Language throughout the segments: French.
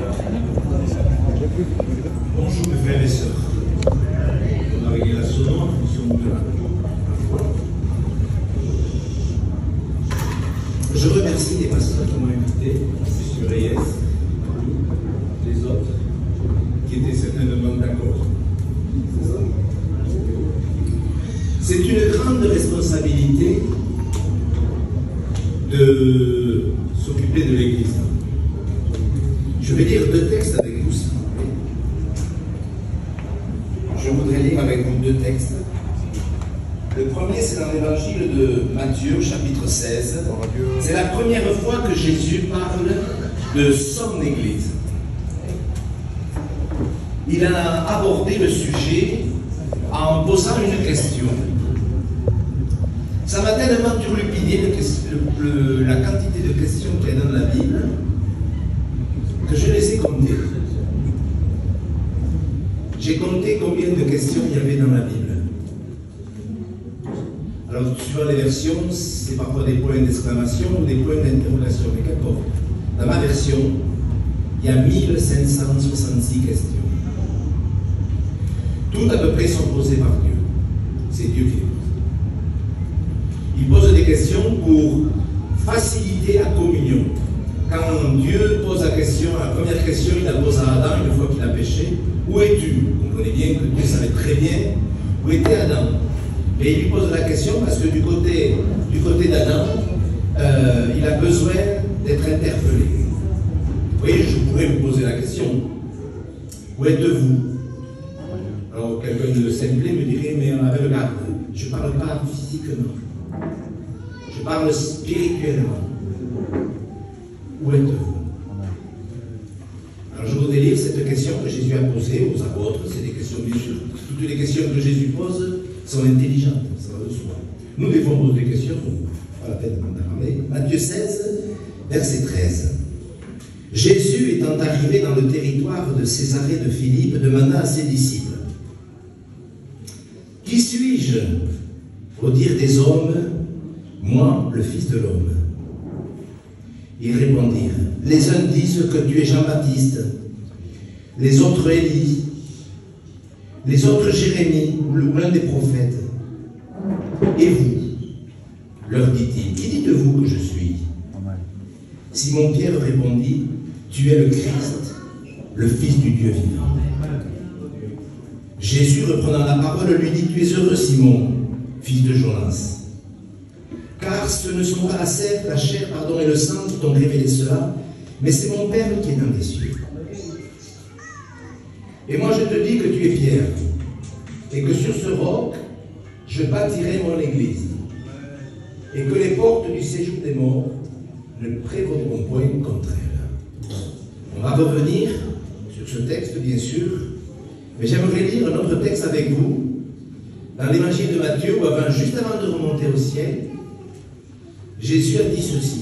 Bonjour mes frères et sœurs. Avec la sonore, nous sommes là. Je remercie les pasteurs qui m'ont invité, M. Reyes, les autres, qui étaient certainement d'accord. C'est une grande responsabilité de s'occuper de l'Église. Je vais lire deux textes avec vous, s'il vous plaît. Je voudrais lire avec vous deux textes. Le premier, c'est dans l'évangile de Matthieu, chapitre 16. C'est la première fois que Jésus parle de son Église. Il a abordé le sujet en posant une question. Ça m'a tellement turlupiné la quantité de questions qu'il y a dans la Bible que je les ai comptées. J'ai compté combien de questions il y avait dans la Bible. Alors, suivant les versions, c'est parfois des points d'exclamation ou des points d'interrogation. Mais qu'importe. Dans ma version, il y a 1566 questions. Toutes à peu près sont posées par Dieu. C'est Dieu qui les pose. Il pose des questions pour faciliter la communion. Quand Dieu pose la question, la première question, il la pose à Adam une fois qu'il a péché. Où es-tu? Vous comprenez bien que Dieu savait très bien où était Adam. Et il lui pose la question parce que du côté d'Adam, il a besoin d'être interpellé. Vous voyez, je pourrais vous poser la question. Où êtes-vous? Alors quelqu'un de simplé me dirait, mais avec le garde, je ne parle pas physiquement. Je parle spirituellement. Où êtes-vous? Alors je voudrais lire cette question que Jésus a posée aux apôtres. C'est des questions, bien sûr. Toutes les questions que Jésus pose sont intelligentes, ça va de soi. Nous devons poser des questions, pas la peine d'en parler. Matthieu 16, verset 13. Jésus, étant arrivé dans le territoire de Césarée de Philippe, demanda à ses disciples, « Qui suis-je? Au dire des hommes, moi, le Fils de l'homme. » Ils répondirent, « Les uns disent que tu es Jean-Baptiste, les autres Élie, les autres Jérémie, ou l'un des prophètes. Et vous, leur dit-il, qui dites-vous que je suis? » Simon-Pierre répondit, « Tu es le Christ, le Fils du Dieu vivant. » Jésus, reprenant la parole, lui dit, « Tu es heureux, Simon, fils de Jonas, car ce ne sont pas la chair et le sang qui t'ont révélé cela, mais c'est mon Père qui est dans les cieux. Et moi je te dis que tu es Pierre, et que sur ce roc, je bâtirai mon église, et que les portes du séjour des morts ne prévaudront point contre elle. » On va revenir sur ce texte, bien sûr, mais j'aimerais lire un autre texte avec vous, dans l'évangile de Matthieu, où juste avant de remonter au ciel, Jésus a dit ceci.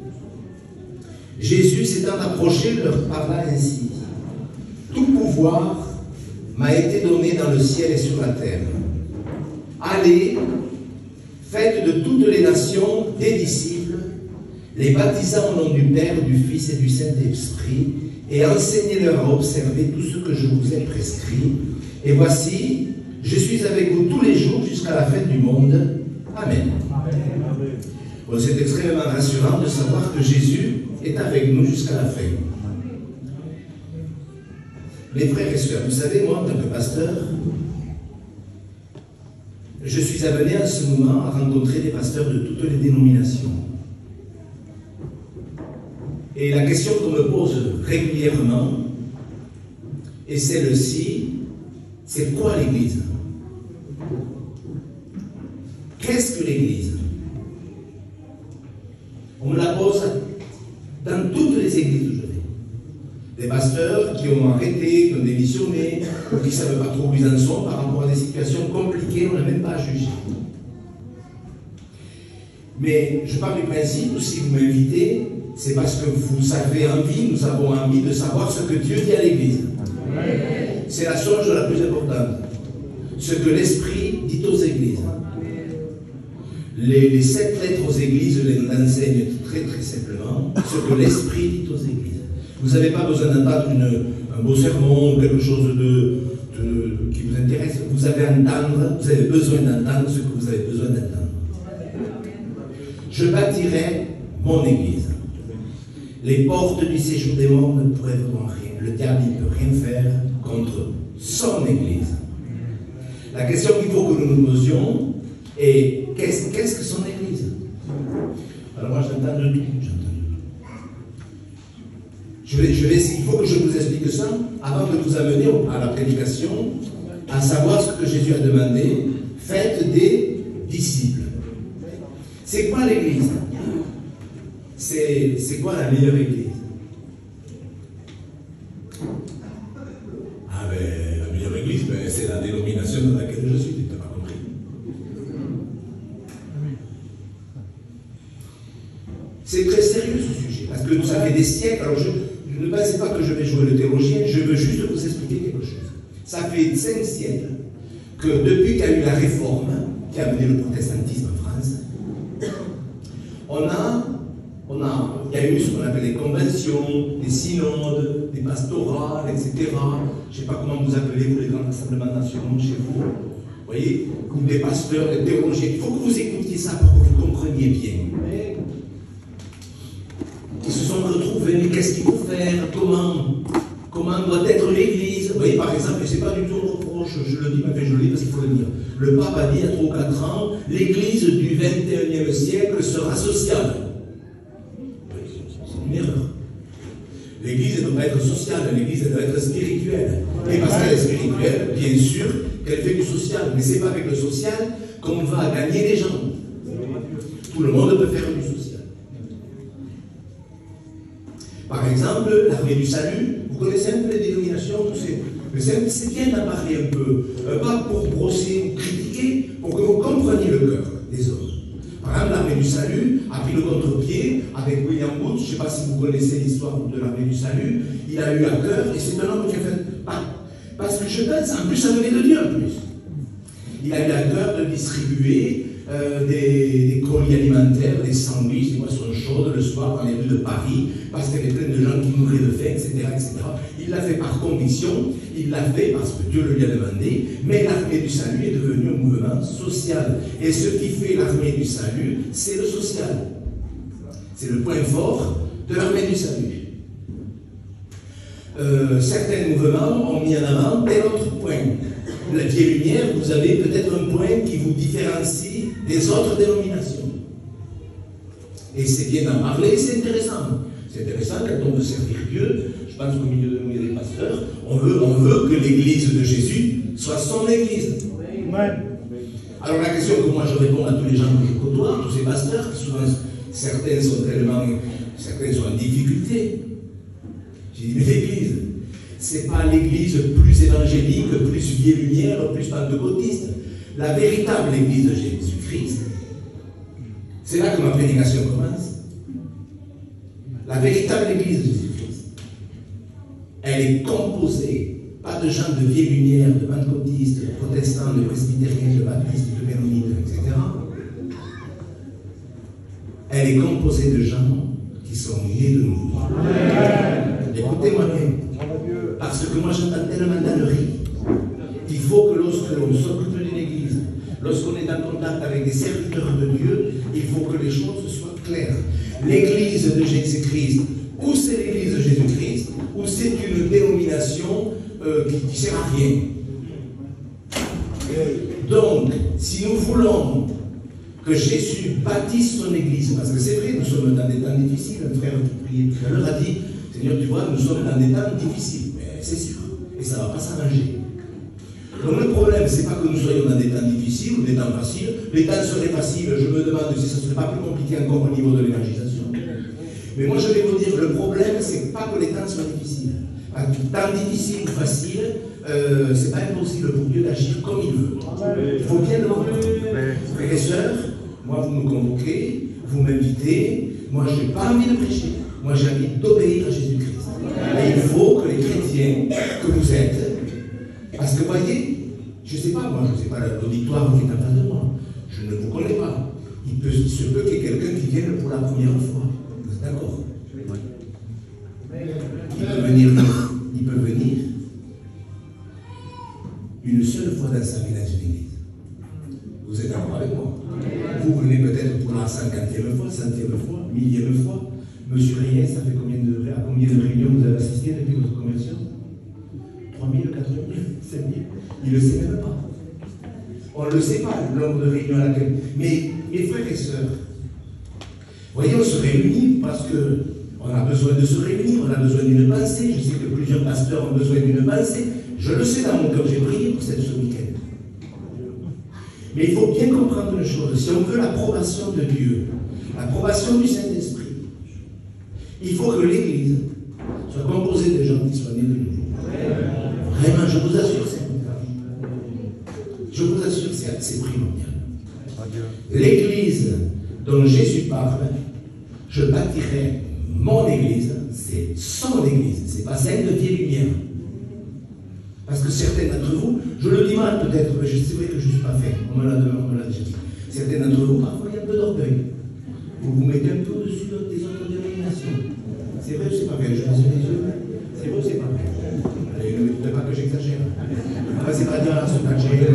Jésus s'étant approché, leur parla ainsi. Tout pouvoir m'a été donné dans le ciel et sur la terre. Allez, faites de toutes les nations des disciples, les baptisant au nom du Père, du Fils et du Saint-Esprit, et enseignez-leur à observer tout ce que je vous ai prescrit. Et voici, je suis avec vous tous les jours jusqu'à la fin du monde. Amen. Bon, c'est extrêmement rassurant de savoir que Jésus est avec nous jusqu'à la fin. Mes frères et sœurs, vous savez, moi, en tant que pasteur, je suis amené en ce moment à rencontrer des pasteurs de toutes les dénominations. Et la question qu'on me pose régulièrement est celle-ci, c'est quoi l'Église? Qu'est-ce que l'Église? On me la pose dans toutes les églises où je vais. Des pasteurs qui ont arrêté, qui ont démissionné, ou qui ne savent pas trop où ils en sont par rapport à des situations compliquées, on n'a même pas à juger. Mais je pars du principe où si vous m'invitez, c'est parce que vous avez envie, nous avons envie de savoir ce que Dieu dit à l'Église. C'est la chose la plus importante. Ce que l'Esprit dit aux églises. Les 7 lettres aux églises l'enseignent très très simplement, ce que l'Esprit dit aux églises. Vous n'avez pas besoin d'entendre un beau sermon ou quelque chose qui vous intéresse. Vous avez besoin d'entendre ce que vous avez besoin d'entendre. Je bâtirai mon église. Les portes du séjour des morts ne pourraient vraiment rien. Le diable ne peut rien faire contre son église. La question qu'il faut que nous nous posions est qu'est-ce que son église? Alors moi j'entends de tout. Il faut que je vous explique ça avant de vous amener à la prédication, à savoir ce que Jésus a demandé. Faites des disciples. C'est quoi l'église? C'est quoi la meilleure église? Ah ben, la meilleure église, c'est la dénomination dans laquelle je suis, tu n'as pas compris. C'est très sérieux ce sujet, parce que ça fait des siècles. Alors ne pensez pas que je vais jouer le théologien, je veux juste vous expliquer quelque chose. Ça fait 5 siècles que depuis qu'il y a eu la réforme qui a amené le protestantisme en France, il y a eu ce qu'on appelle les conventions, des synodes, des pastorales, etc. Je ne sais pas comment vous appelez vous les grands rassemblements nationaux chez vous. Vous voyez, ou des pasteurs, des théologiens. Il faut que vous écoutiez ça pour que vous compreniez bien. Ils se sont retrouvés, mais qu'est-ce qu'il faut faire? Comment doit être l'Église? Vous voyez, par exemple, et ce n'est pas du tout un reproche, je le dis, mais je le dis parce qu'il faut le dire. Le pape a dit il y a 3 ou 4 ans, l'Église du 21e siècle sera sociale. C'est une erreur. L'Église ne doit pas être sociale, l'Église doit être spirituelle. Et parce qu'elle est spirituelle, bien sûr qu'elle fait du social, mais ce n'est pas avec le social qu'on va gagner les gens. Tout le monde peut faire du social. Par exemple, l'armée du salut, vous connaissez un peu les dénominations, mais c'est bien d'en parler un peu, pas pour brosser ou critiquer, pour que vous compreniez le cœur des hommes. Par exemple, l'armée du salut a pris le contre-pied avec William Booth, je ne sais pas si vous connaissez l'histoire de l'armée du salut, il a eu à cœur, et c'est un homme qui a fait, parce que je pense, en plus ça venait de Dieu en plus, il a eu à cœur de distribuer des colis alimentaires, des sandwichs, des boissons chaudes le soir dans les rues de Paris, parce qu'il y avait plein de gens qui mouraient de faim, etc., etc. Il l'a fait par conviction, il l'a fait parce que Dieu le lui a demandé, mais l'armée du salut est devenue un mouvement social. Et ce qui fait l'armée du salut, c'est le social. C'est le point fort de l'armée du salut. Certains mouvements ont mis en avant tel autre point. La vieille lumière, vous avez peut-être un point qui vous différencie des autres dénominations. Et c'est bien d'en parler, c'est intéressant. C'est intéressant quand on veut servir Dieu. Je pense qu'au milieu de nous, il y a des pasteurs. On veut que l'église de Jésus soit son église. Ouais. Alors la question que moi je réponds à tous les gens que je côtoie, tous ces pasteurs, qui souvent certains sont en difficulté. J'ai dit, mais l'église, c'est pas l'église plus évangélique, plus vieille lumière, plus pentecôtiste. La véritable église de Jésus-Christ, c'est là que ma prédication commence. La véritable église de Jésus-Christ, elle est composée, pas de gens de vieille lumière, de pentecôtistes, de protestants, de presbytériens, de baptistes, de mennonites, etc. Elle est composée de gens qui sont nés de nouveau. Écoutez-moi bien. Parce que moi j'entends tellement d'âneries. Il faut que lorsque l'on s'occupe d'une église, lorsqu'on est en contact avec des serviteurs de Dieu, il faut que les choses soient claires. L'église de Jésus-Christ, ou c'est l'église de Jésus-Christ, ou c'est une dénomination qui ne sert à rien. Donc, si nous voulons que Jésus bâtisse son église, parce que c'est vrai, nous sommes dans des temps difficiles, un frère qui priait tout à l'heure a dit, Seigneur, tu vois, nous sommes dans des temps difficiles, mais c'est sûr, et ça ne va pas s'arranger. Donc le problème, ce n'est pas que nous soyons dans des temps difficiles ou des temps faciles. Les temps seraient faciles, je me demande si ça ne serait pas plus compliqué encore au niveau de l'évangélisation. Mais moi, je vais vous dire, le problème, c'est pas que les temps soient difficiles. Un temps difficile ou facile, ce n'est pas impossible pour Dieu d'agir comme il veut. Il faut bien le comprendre. Frères et sœurs, moi, vous me convoquez, vous m'invitez, moi, je n'ai pas envie de prêcher. Moi, j'ai envie d'obéir à Jésus-Christ. Et il faut que les chrétiens que vous êtes, parce que voyez, je ne sais pas, moi, je ne sais pas l'auditoire qui est en face de moi. Je ne vous connais pas. Il se peut qu'il y ait quelqu'un qui vienne pour la première fois. Vous êtes d'accord? il peut venir une seule fois dans sa vie dans une église. Vous êtes d'accord avec moi? Vous venez peut-être pour la 50e fois, 100e fois, 1000e fois. Monsieur Reyes, ça fait à combien de réunions vous avez assisté depuis votre conversion? 3000, 4000, 5000? Il ne le sait même pas. On ne le sait pas, le nombre de réunions à laquelle. Mais mes frères et sœurs, voyez, on se réunit parce qu'on a besoin de se réunir, on a besoin d'une pensée. Je sais que plusieurs pasteurs ont besoin d'une pensée. Je le sais dans mon cœur, j'ai prié pour ce week-end. Mais il faut bien comprendre une chose. Si on veut l'approbation de Dieu, l'approbation du Saint-Esprit, il faut que l'Église soit composée de gens qui soient nés de nouveau. Vraiment, je vous assure, c'est je vous assure, c'est primordial. L'Église dont Jésus parle, je bâtirai mon Église, c'est son Église, c'est pas celle de vieille lumière. Parce que certains d'entre vous, je le dis mal peut-être, mais c'est vrai que je ne suis pas fait, on me l'a déjà dit. Certains d'entre vous, parfois il y a un peu d'orgueil. Vous vous mettez un peu au-dessus des autres dénominations. C'est vrai ou c'est pas vrai? Je pense les yeux. C'est vrai ou c'est pas vrai? Allez, ne me dites pas que j'exagère. Enfin, c'est pas dire à ce match.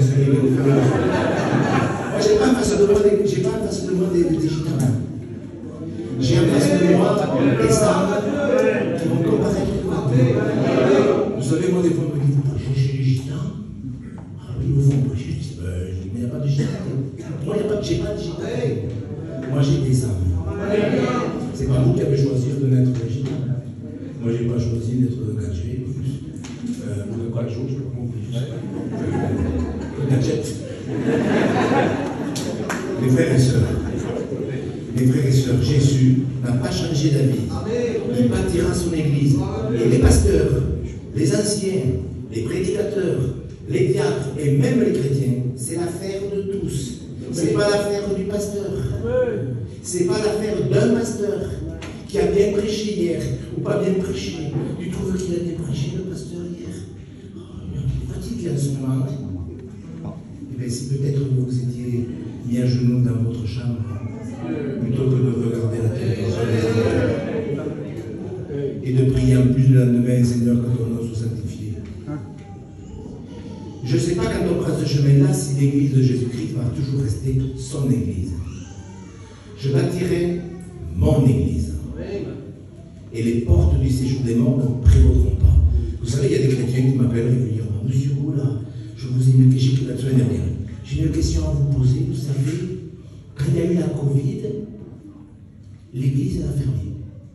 Moi, j'ai pas en face de moi des gitans. J'ai en face de moi des femmes qui vont comparaître avec moi. Vous savez, moi, des fois, je me dis, vous prêchez chez les gitans? Ah oui, vous vont prêcher. Je dis, mais il n'y a pas de gitans. Moi, j'ai pas de gitans. Moi, j'ai des âmes. C'est pas vous qui avez choisi de naître gitan. Moi, j'ai pas choisi d'être gadget, ou de quacho, je sais pas comment vous dites. Gadget. Mes frères et sœurs, Jésus n'a pas changé d'avis. Il bâtira son église. Et les pasteurs, les anciens, les prédicateurs, les diacres et même les chrétiens, c'est l'affaire de tous. C'est pas l'affaire du pasteur. C'est pas l'affaire d'un pasteur qui a bien prêché hier ou pas bien prêché. Tu trouves qu'il a bien prêché le pasteur hier? Oh, il est fatigué en ce moment. Eh bien, si peut-être vous vous étiez mis à genoux dans votre chambre plutôt que de regarder la télévision et de prier en plus le lendemain, Seigneur, quand on ose se sanctifier. Je ne sais pas quand on prend ce chemin-là si l'église de Jésus-Christ va toujours rester son église. Je bâtirai mon église. Et les portes du séjour des morts ne prévaudront pas. Vous savez, il y a des chrétiens qui m'appellent régulièrement. Monsieur Goula, je vous ai une question la semaine dernière. J'ai une question à vous poser. Vous savez, quand il y a eu la Covid, l'église a fermé.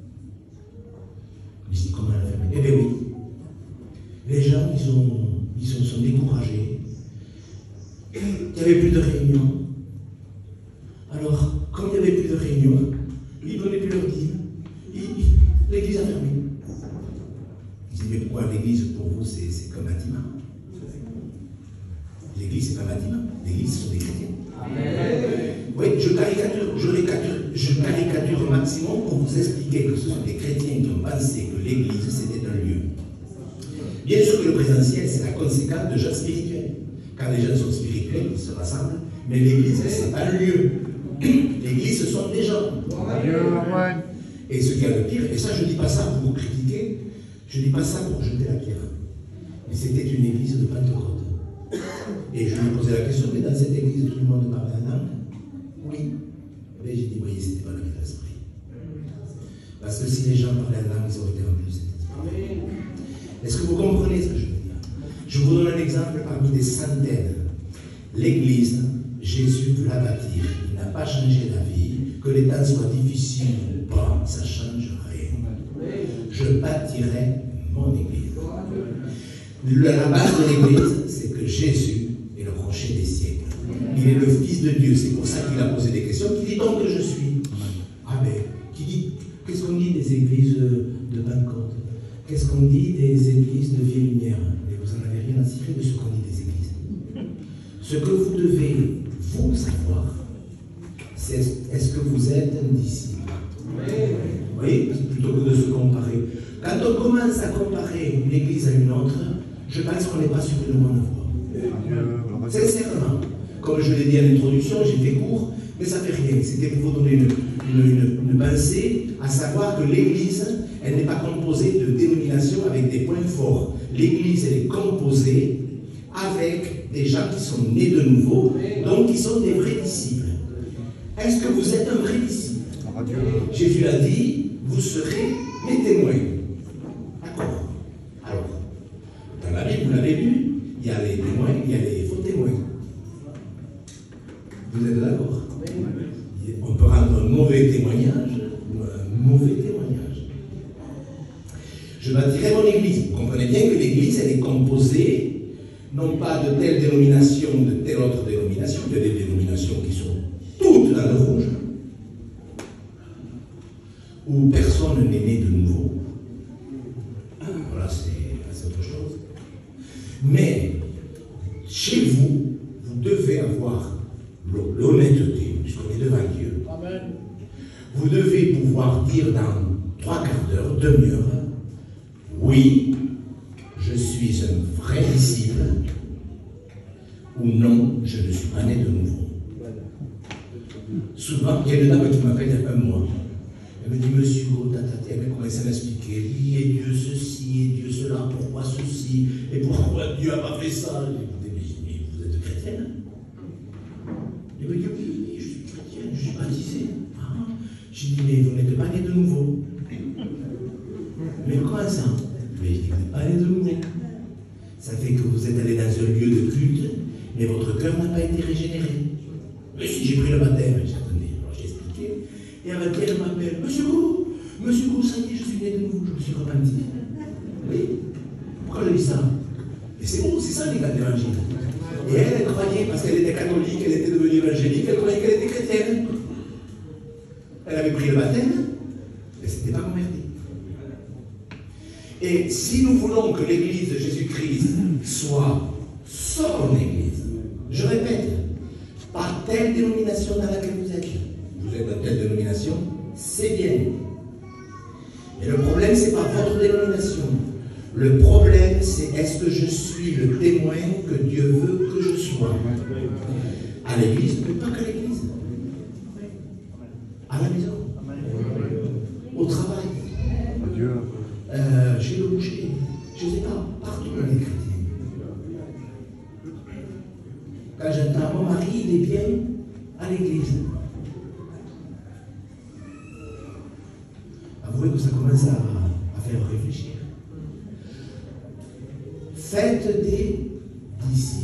Je dis, comment elle a fermé? Eh bien oui. Les gens, ils sont découragés. Il n'y avait plus de réunions. Alors, comme il n'y avait plus de réunions, ils ne donnaient plus leur dîme. L'église a fermé. Je dis, mais pourquoi l'église, pour vous, c'est comme un bâtiment? L'église, c'est pas un bâtiment. L'église, ce sont des chrétiens. Oui, je caricature au maximum pour vous expliquer que ce sont des chrétiens qui ont pensé que l'église, c'était un lieu. Bien sûr que le présentiel, c'est la conséquence de gens spirituels. Quand les gens sont spirituels, ils se rassemblent, mais l'église, c'est pas un lieu. L'église, ce sont des gens. Et ce qui est le pire, et ça, je ne dis pas ça pour vous critiquer, je ne dis pas ça pour jeter la pierre. Mais c'était une église de Pentecôte. Et je lui posais la question, mais dans cette église, tout le monde parlait en langue? Oui. Mais j'ai dit, voyez, ce n'était pas le même esprit. Parce que si les gens parlaient en langue, ils auraient été remplis de cet esprit. Est-ce que vous comprenez ce que je veux dire? Je vous donne un exemple parmi des centaines. L'église, Jésus veut la bâtir. Il n'a pas changé d'avis. Que les temps soient difficiles ou pas, ça ne change rien. Je bâtirai mon église. La base de l'église, c'est que Jésus est le rocher des siècles. Il est le Fils de Dieu. C'est pour ça qu'il a posé des questions. Qui dit donc que je suis? Ah ben, qui dit, qu'est-ce qu'on dit des églises de Pentecôte? Qu'est-ce qu'on dit des églises de Vieille Lumière? Mais vous n'en avez rien à cirer de ce qu'on dit des églises. Ce que vous devez, vous, savoir, c'est est-ce que vous êtes un disciple? Vous voyez, plutôt que de se comparer. Quand on commence à comparer une église à une autre, je pense qu'on n'est pas sur une bonne voie. Sincèrement, comme je l'ai dit à l'introduction, j'ai fait court, mais ça ne fait rien. C'était pour vous donner une pensée, à savoir que l'église, elle n'est pas composée de dénominations avec des points forts. L'Église, elle est composée avec des gens qui sont nés de nouveau, donc qui sont des vrais disciples. Est-ce que vous êtes un vrai disciple? Jésus a dit, vous serez mes témoins. D'accord. Alors, dans la Bible, vous l'avez lu, il y a les témoins, il y a les faux témoins. Vous êtes d'accord? On peut rendre un mauvais témoignage ou un mauvais témoignage. Je bâtirai mon église. Vous comprenez bien que l'église, elle est composée, non pas de telle dénomination, de telle autre dénomination, il y a des dénominations qui sont toutes dans le rouge, où personne n'est né de nouveau. Voilà, c'est autre chose. Mais, chez vous, vous devez avoir l'honnêteté, puisqu'on est devant Dieu. Amen. Vous devez pouvoir dire dans 3 quarts d'heure, demi-heure, oui, je suis un vrai disciple, ou non, je ne suis pas né de nouveau. Souvent, il y a une dame qui m'appelle il y a un mois. Elle me dit, monsieur, elle m'a commencé à m'expliquer, oui, et Dieu ceci, et Dieu cela, pourquoi ceci, et pourquoi Dieu n'a pas fait ça. Mais vous êtes chrétienne? Il me dit, oui, je suis chrétienne, je suis baptisé. Ah. J'ai dit, mais vous n'êtes pas né de nouveau. Mais comment ça? Mais je dis, vous n'êtes pas né de nouveau. Ça fait que vous êtes allé dans un lieu de culte, mais votre cœur n'a pas été régénéré. Mais si j'ai pris le baptême, j'ai attendez, alors j'ai expliqué. Et elle m'appelle, Monsieur Gou, ça y est, je suis né de nouveau, je me suis repenti. Oui. Pourquoi je dis ça? Et c'est bon, c'est ça l'évangile. Et elle croyait, parce qu'elle était catholique, elle était devenue évangélique, elle croyait qu'elle était chrétienne. Elle avait pris le baptême, mais elle ne s'était pas convertie. Et si nous voulons que l'Église de Jésus-Christ soit son Église, je répète, pas telle dénomination dans laquelle vous êtes. Vous êtes dans telle dénomination, c'est bien. Mais le problème, ce n'est pas votre dénomination. Le problème, c'est est-ce que je suis le témoin que Dieu veut que je sois? À l'église, mais pas qu'à l'église. À la maison. Au travail. Chez le boucher. Je ne sais pas, partout dans les chrétiens. Quand j'entends mon mari, il est bien à l'église. Avouez que ça commence à faire réfléchir. Faites des disciples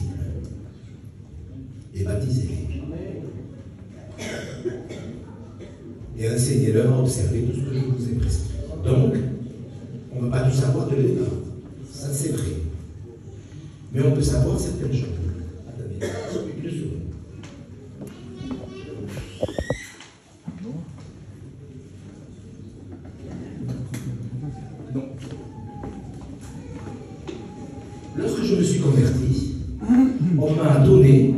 et baptisez-les. Et enseignez-leur à observer tout ce que je vous ai prescrit. Donc, on ne peut pas tout savoir de l'État. Ça, c'est vrai. Mais on peut savoir certaines choses. Attendez, une seconde. Donc, lorsque je me suis converti, on m'a donné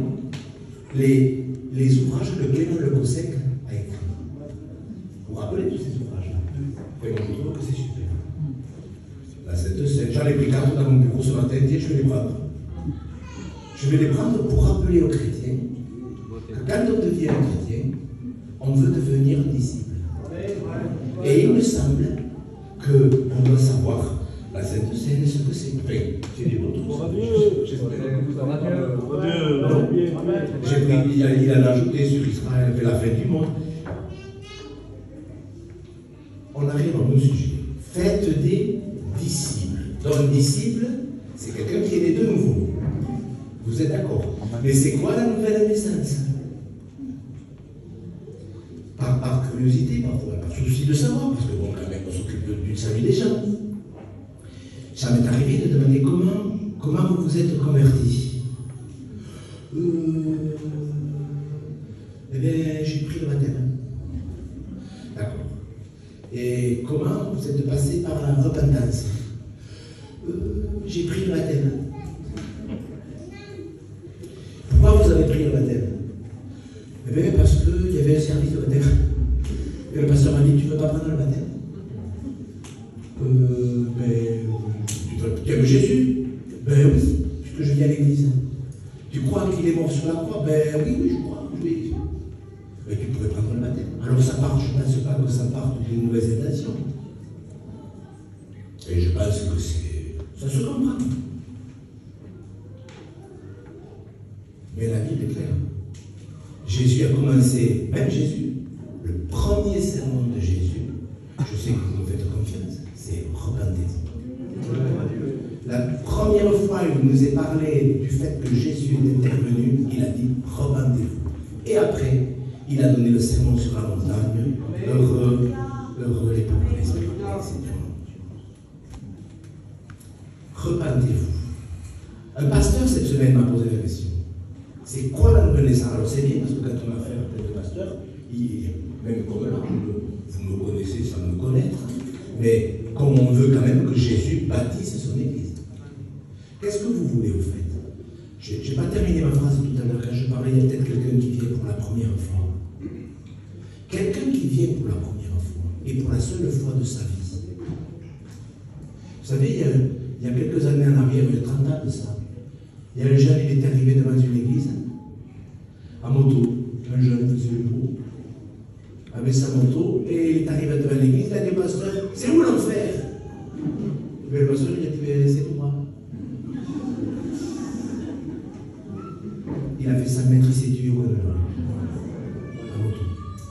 les ouvrages que Clément Le Gossec a écrits. Vous vous rappelez tous ces ouvrages-là? Et moi, je trouve que c'est super. La Sainte Seine, j'en ai pris 4 dans mon bureau ce matin, et je vais les prendre. Je vais les prendre pour rappeler aux chrétiens que quand on devient un chrétien, on veut devenir disciple. Et il me semble qu'on doit savoir la Sainte Seine, ce que c'est. Enfin, j'ai des autres. J'ai pris, il a ajouté sur Israël et la fin du monde. On arrive à nos sujets. Faites des disciples. Donc, un disciple, c'est quelqu'un qui est né de nouveau. Vous êtes d'accord? Mais c'est quoi la nouvelle naissance? Par curiosité, parfois, par souci de savoir, parce que bon, quand même, on s'occupe d'une famille des gens. Ça m'est arrivé de demander comment vous vous êtes converti. Eh bien, j'ai pris le baptême. D'accord. Et comment vous êtes passé par la repentance? J'ai pris le baptême. Pourquoi vous avez pris le baptême? Eh bien, parce qu'il y avait un service de baptême. Et le pasteur m'a dit, tu ne veux pas prendre le baptême? Mais tu aimes Jésus? Ben oui, puisque je viens à l'église. Tu crois qu'il est mort sur la croix? Ben oui, je crois. Oui. Mais tu pourrais prendre le baptême. Alors ça part, je ne pense pas que ça parte d'une mauvaise intention. Et je pense que ça se comprend. Mais la Bible est claire. Jésus a commencé, même Jésus, le premier sermon de Jésus, je sais que vous me faites confiance, c'est repentez-vous. La première fois il nous est parlé du fait que Jésus est intervenu, il a dit repentez-vous. Et après, il a donné le sermon sur la montagne, heureux les pauvres d'esprit, etc. Repentez-vous. Un pasteur cette semaine m'a posé la question. C'est quoi la nouvelle naissance? Alors c'est bien parce que quand on a affaire à plein de pasteurs, même comme là, vous me connaissez sans me connaître, mais comme on veut quand même que Jésus baptise son Église. Qu'est-ce que vous voulez au fait? Je n'ai pas terminé ma phrase tout à l'heure quand je parlais, il y a peut-être quelqu'un qui vient pour la première fois. Quelqu'un qui vient pour la première fois et pour la seule fois de sa vie. Vous savez, il y a quelques années en arrière, il y a 30 ans de ça, il y a un jeune, il est arrivé devant une église, à moto, un jeune faisait le beau, avec sa moto, et il est arrivé devant l'église, il a dit, pasteur, c'est où l'enfer? Mais le pasteur, il a dit, c'est pour moi. Il a fait 5 mètres, il s'est tué au coin de la moto.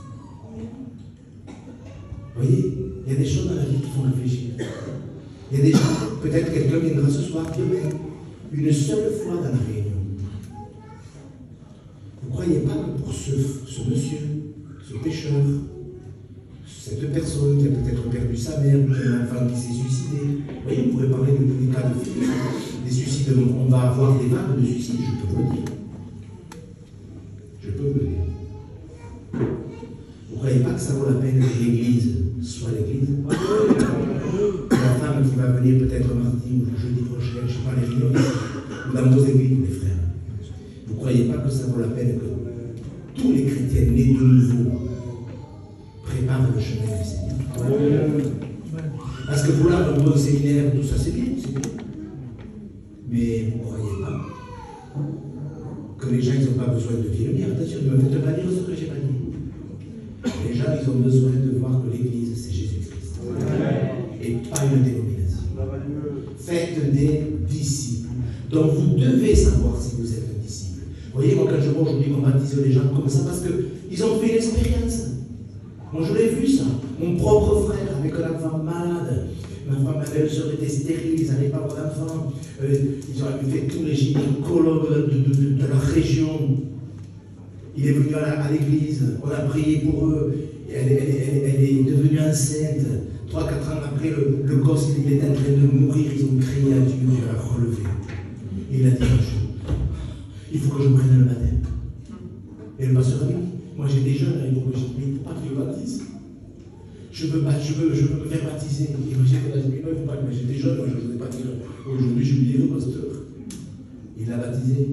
Vous voyez, il y a des choses dans la vie qui font réfléchir. Il y a des gens, peut-être quelqu'un viendra ce soir, demain, une seule fois dans la réunion. Vous ne croyez pas que pour ce monsieur, ce pécheur, cette personne qui a peut-être perdu sa mère, ou un enfant qui s'est suicidé, vous voyez, on pourrait parler de tous les cas de filles, des suicides, on va avoir des vagues de suicides, je peux vous le dire. Je peux vous le dire. Vous ne croyez pas que ça vaut la peine que l'Église soit l'Église? La femme qui va venir peut-être mardi ou le jeudi prochain, je ne sais pas, les réunions, ou dans vos églises, les frères. Vous ne croyez pas que ça vaut la peine que tous les chrétiens nés de nouveau préparent le chemin du Seigneur? Parce que vouloir un bon séminaire, tout ça c'est bien, c'est bien. Mais vous ne croyez pas que les gens, ils n'ont pas besoin de vivre bien. Attention, ne me faites pas dire ce que j'ai pas dit. Les gens, ils ont besoin de voir que l'Église, c'est Jésus-Christ. Et pas une dénomination. Faites des disciples. Donc vous devez savoir si vous êtes un disciple. Vous voyez, moi quand je vois aujourd'hui qu'on baptise les gens comme ça, parce qu'ils ont fait l'expérience. Moi je l'ai vu ça. Mon propre frère avec un enfant malade. Ma femme, ma belle-sœur était stérile, ils n'avaient pas d'enfant. Ils ont fait tous les gynécologues de leur région. Il est venu à l'église, on a prié pour eux. Elle est devenue enceinte. 3-4 ans après, le gosse, il était en train de mourir, ils ont crié à Dieu, Dieu l'a relevé. Et il a dit un jour, il faut que je prenne le baptême. Et le pasteur a dit, moi j'ai des jeunes, il faut que je me baptise. Je veux me faire baptiser. Et moi j'ai dit, il ne faut pas que j'étais jeune, moi je ne voulais pas dire. Aujourd'hui, j'ai oublié le pasteur. Il l'a baptisé.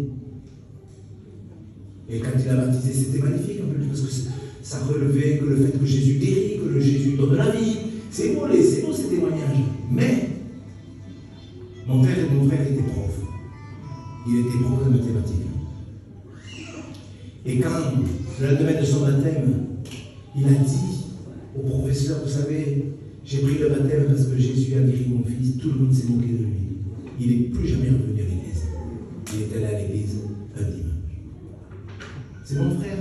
Et quand il a baptisé, c'était magnifique en plus, parce que ça relevait que le fait que Jésus guérit, que Jésus donne la vie. C'est beau ces témoignages. Mais, mon frère était prof. Il était prof de mathématiques. Et quand, le lendemain de son baptême, il a dit au professeur, vous savez, j'ai pris le baptême parce que Jésus a guéri mon fils, tout le monde s'est moqué de lui. Il n'est plus jamais revenu à l'église. Il est allé à l'église un dimanche. C'est mon frère.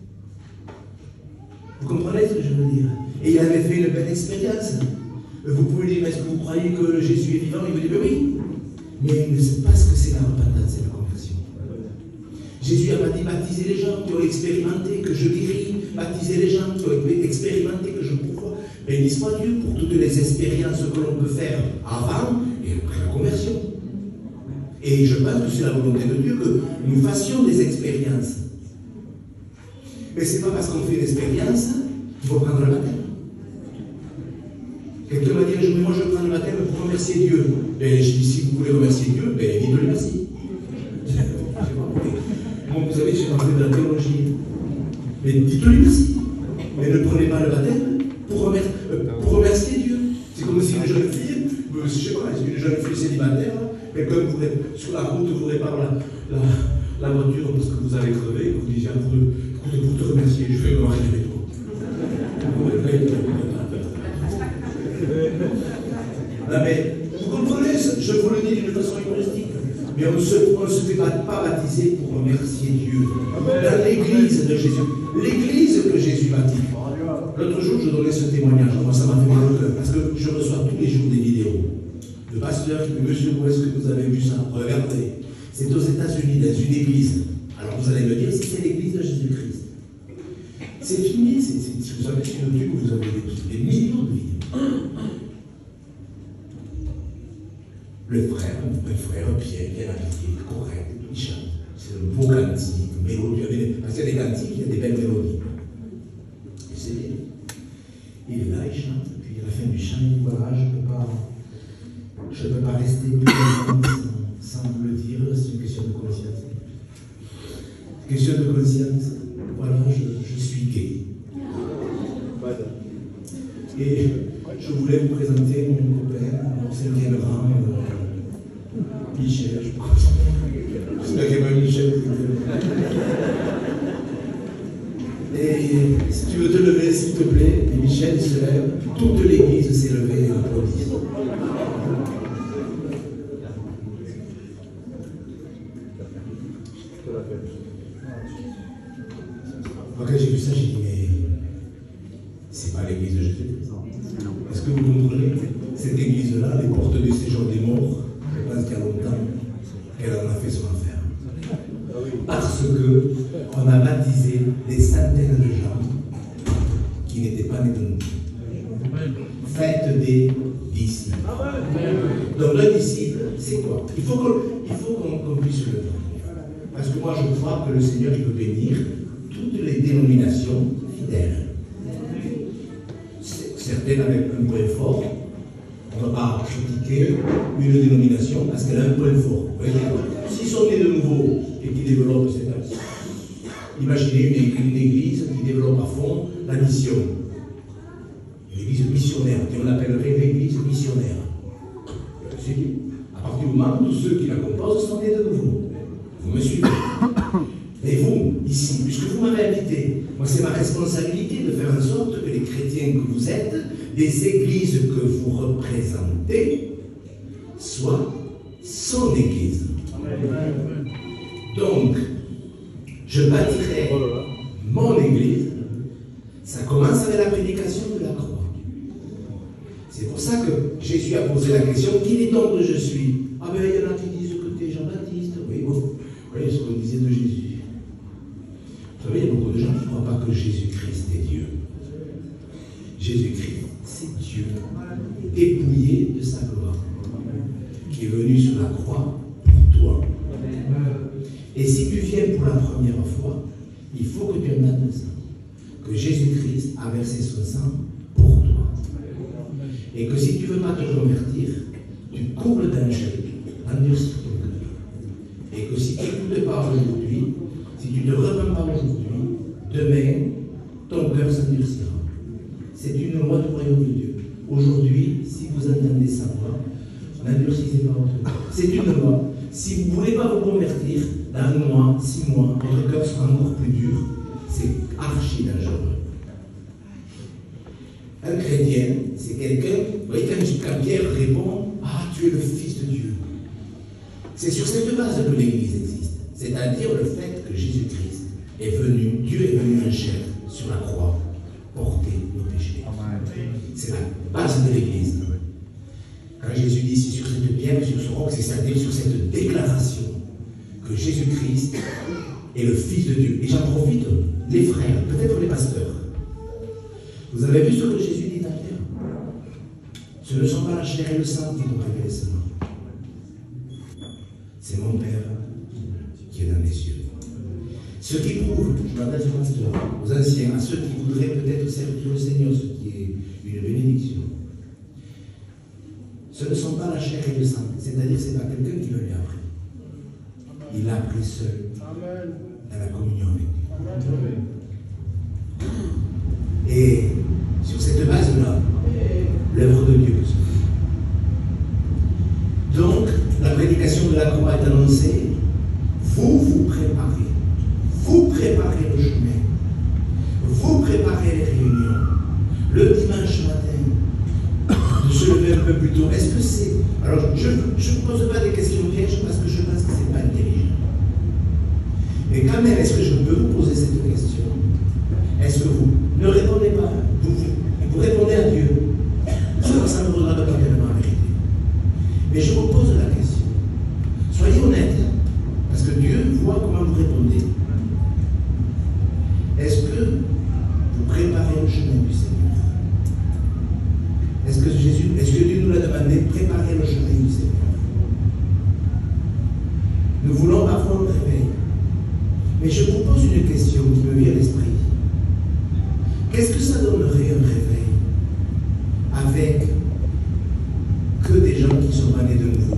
Vous comprenez ce que je veux dire? Et il avait fait une belle expérience. Vous pouvez lui dire, est-ce que vous croyez que Jésus est vivant? Il vous dit, oui. Mais il ne sait pas ce que c'est la repentance et la conversion. Jésus n'a pas dit baptiser les gens qui ont expérimenté que je guéris, baptiser les gens qui ont expérimenté que je pourvois. Béni soit Dieu pour toutes les expériences que l'on peut faire avant et après la conversion. Et je pense que c'est la volonté de Dieu que nous fassions des expériences. Mais ce n'est pas parce qu'on fait l'expérience qu'il faut prendre le baptême. Quelqu'un m'a dit un jour, mais moi je prends le baptême pour remercier Dieu. Et je dis, si vous voulez remercier Dieu, ben dites-le merci. Bon, vous savez, j'ai parlé de la théologie. Mais dites-le merci. Mais ne prenez pas le baptême pour remercier Dieu. C'est comme si une jeune fille, je ne sais pas, une jeune fille célibataire, quelqu'un sur la route vous répare la voiture parce que vous allez crever, et vous dites, pour te remercier, je vais me marier avec toi. Non, mais façon humoristique. Mais on ne se fait pas baptiser pour remercier Dieu. Dans l'église de Jésus, l'église que Jésus baptise. L'autre jour, je donnais ce témoignage. Moi, ça m'a fait mal au cœur parce que je reçois tous les jours des vidéos. Le pasteur, monsieur, où est-ce que vous avez vu ça? Regardez. C'est aux États-Unis, dans une église. Alors vous allez me dire si c'est l'église de Jésus-Christ. C'est fini, si vous savez sur YouTube, vous avez des millions de vidéos. Le frère Pierre, bien habillé, correct, il chante. C'est le beau cantique, mélodie. Parce qu'il y a des cantiques, il y a des belles mélodies. Et c'est bien. Il est là, il chante, puis à la fin du chant, il dit voilà, je ne peux pas rester plus longtemps sans me le dire, c'est une question de conscience. Question de conscience, voilà, je suis gay. Et je voulais vous présenter mon copain, mon 5e rang, Michel, je crois. J'espère qu'il n'y a pas Michel. Et si tu veux te lever, s'il te plaît, et Michel se lève, toute l'église s'est levée et applaudit. Quand j'ai vu ça, j'ai dit, mais c'est pas l'église de Jésus. Est-ce que vous comprenez? Cette église-là, les portes du séjour des morts, je pense qu'il y a longtemps, elle en a fait son affaire. Parce qu'on a baptisé des centaines de gens qui n'étaient pas nés de nous. Faites des disciples. Donc le disciple, c'est quoi? Il faut qu'on puisse le voir. Parce que moi, je crois que le Seigneur, il peut bénir toutes les dénominations fidèles. Certaines avec un point fort. On ne va pas critiquer une dénomination parce qu'elle a un point fort. S'ils sont nés de nouveau et qui développent cette action, imaginez une église qui développe à fond la mission. Une église missionnaire, qu'on appellerait l'église missionnaire. C'est dit. À partir du moment où tous ceux qui la composent sont nés de nouveau. Vous me suivez? Et vous, ici, puisque vous m'avez invité, moi c'est ma responsabilité de faire en sorte que les chrétiens que vous êtes, des églises que vous représentez, soient son église. Donc, je bâtirai mon église. Ça commence avec la prédication de la croix. C'est pour ça que Jésus a posé la question, qui est donc que je suis? Ah ben il y en a qui disent que tu es Jean-Baptiste. Oui, bon, voyez ce qu'on disait de Jésus. Vous savez, il y a beaucoup de gens qui ne croient pas que Jésus-Christ est Dieu. Jésus-Christ, c'est Dieu, dépouillé de sa gloire, qui est venu sur la croix pour toi. Et si tu viens pour la première fois, il faut que tu entendes ça, que Jésus-Christ a versé son sang pour toi. Et que si tu ne veux pas te convertir, tu cours le danger d'endurcir ton cœur. Et que si tu n'écoutes pas aujourd'hui, si tu ne repens pas aujourd'hui, demain, ton cœur s'endurcira. C'est une loi du royaume de Dieu. Aujourd'hui, si vous entendez sa voix, n'endurcissez pas votre cœur. C'est une loi. Si vous ne voulez pas vous convertir, dans 1 mois, 6 mois, votre cœur sera encore plus dur. C'est archi dangereux. Un chrétien, c'est quelqu'un, vous voyez, quand Pierre répond, ah, tu es le Fils de Dieu. C'est sur cette base que l'Église existe. C'est-à-dire le fait que Jésus-Christ est venu, Dieu est venu en chair sur la croix, porter nos péchés. C'est la base de l'Église. Quand Jésus dit, c'est sur cette pierre, sur ce roc, c'est-à-dire sur cette déclaration que Jésus-Christ est le Fils de Dieu. Et j'en profite, les frères, peut-être les pasteurs. Vous avez vu ce que Jésus dit à Pierre? Ce ne sont pas la chair et le sang qui nous révèlent cela. C'est mon Père qui est dans les cieux. Ce qui prouve, je m'adresse aux pasteurs, aux anciens, à ceux qui voudraient peut-être servir le Seigneur, ce qui est une bénédiction. Ce ne sont pas la chair et le sang, c'est-à-dire que ce n'est pas quelqu'un qui le lui a appris. Il l'a appris seul, dans la communion avec Dieu. Et sur cette base-là, l'œuvre de Dieu. Donc, la prédication de la croix est annoncée. Vous préparez. Vous préparez le chemin. Vous préparez les réunions. Le dimanche matin, de se lever un peu plus tôt. Est-ce que c'est... Alors, je ne pose pas des questions même, est-ce que je peux vous poser cette question? Est-ce que vous ne répondez pas? Vous répondez à Dieu. Ça ne vous regarde pas tellement la vérité. Mais je vous pose la question. Soyez honnête, parce que Dieu voit comment vous répondez. Est-ce que vous préparez le chemin du Seigneur? Est-ce que Dieu nous l'a demandé de préparer le chemin du Seigneur? Nous voulons parfois le réveil. Mais je vous pose une question qui me vient à l'esprit. Qu'est-ce que ça donnerait un réveil avec que des gens qui sont pas nés de nouveau?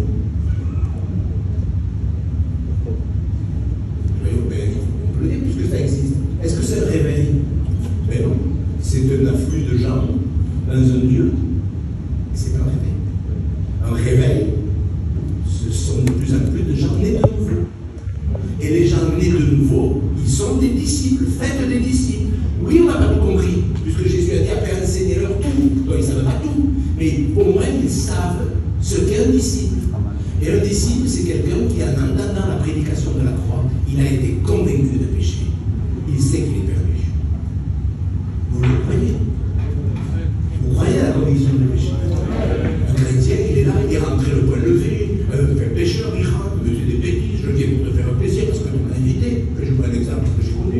On peut le dire puisque ça existe. Est-ce que c'est un réveil? Mais non. C'est un afflux de gens dans un lieu. Et c'est pas un réveil. Un réveil, ce sont de plus en plus de gens nés de nouveau. Et les gens nés de nouveau, ils sont des disciples, faites des disciples. Oui, on n'a pas tout compris, puisque Jésus a dit après enseignez-leur tout. Donc ils ne savent pas tout. Mais au moins ils savent ce qu'est un disciple. Et un disciple, c'est quelqu'un qui, en entendant la prédication de la croix, il a été convaincu de péché. Il sait qu'il est perdu. Vous le croyez? Vous croyez à la conviction de péché? Un chrétien, il est là, il est rentré le poing levé, un pécheur, il rentre, il me dit des bêtises, je viens pour te faire un plaisir parce que tu m'as invité. Je vous prends un exemple que j'ai connu.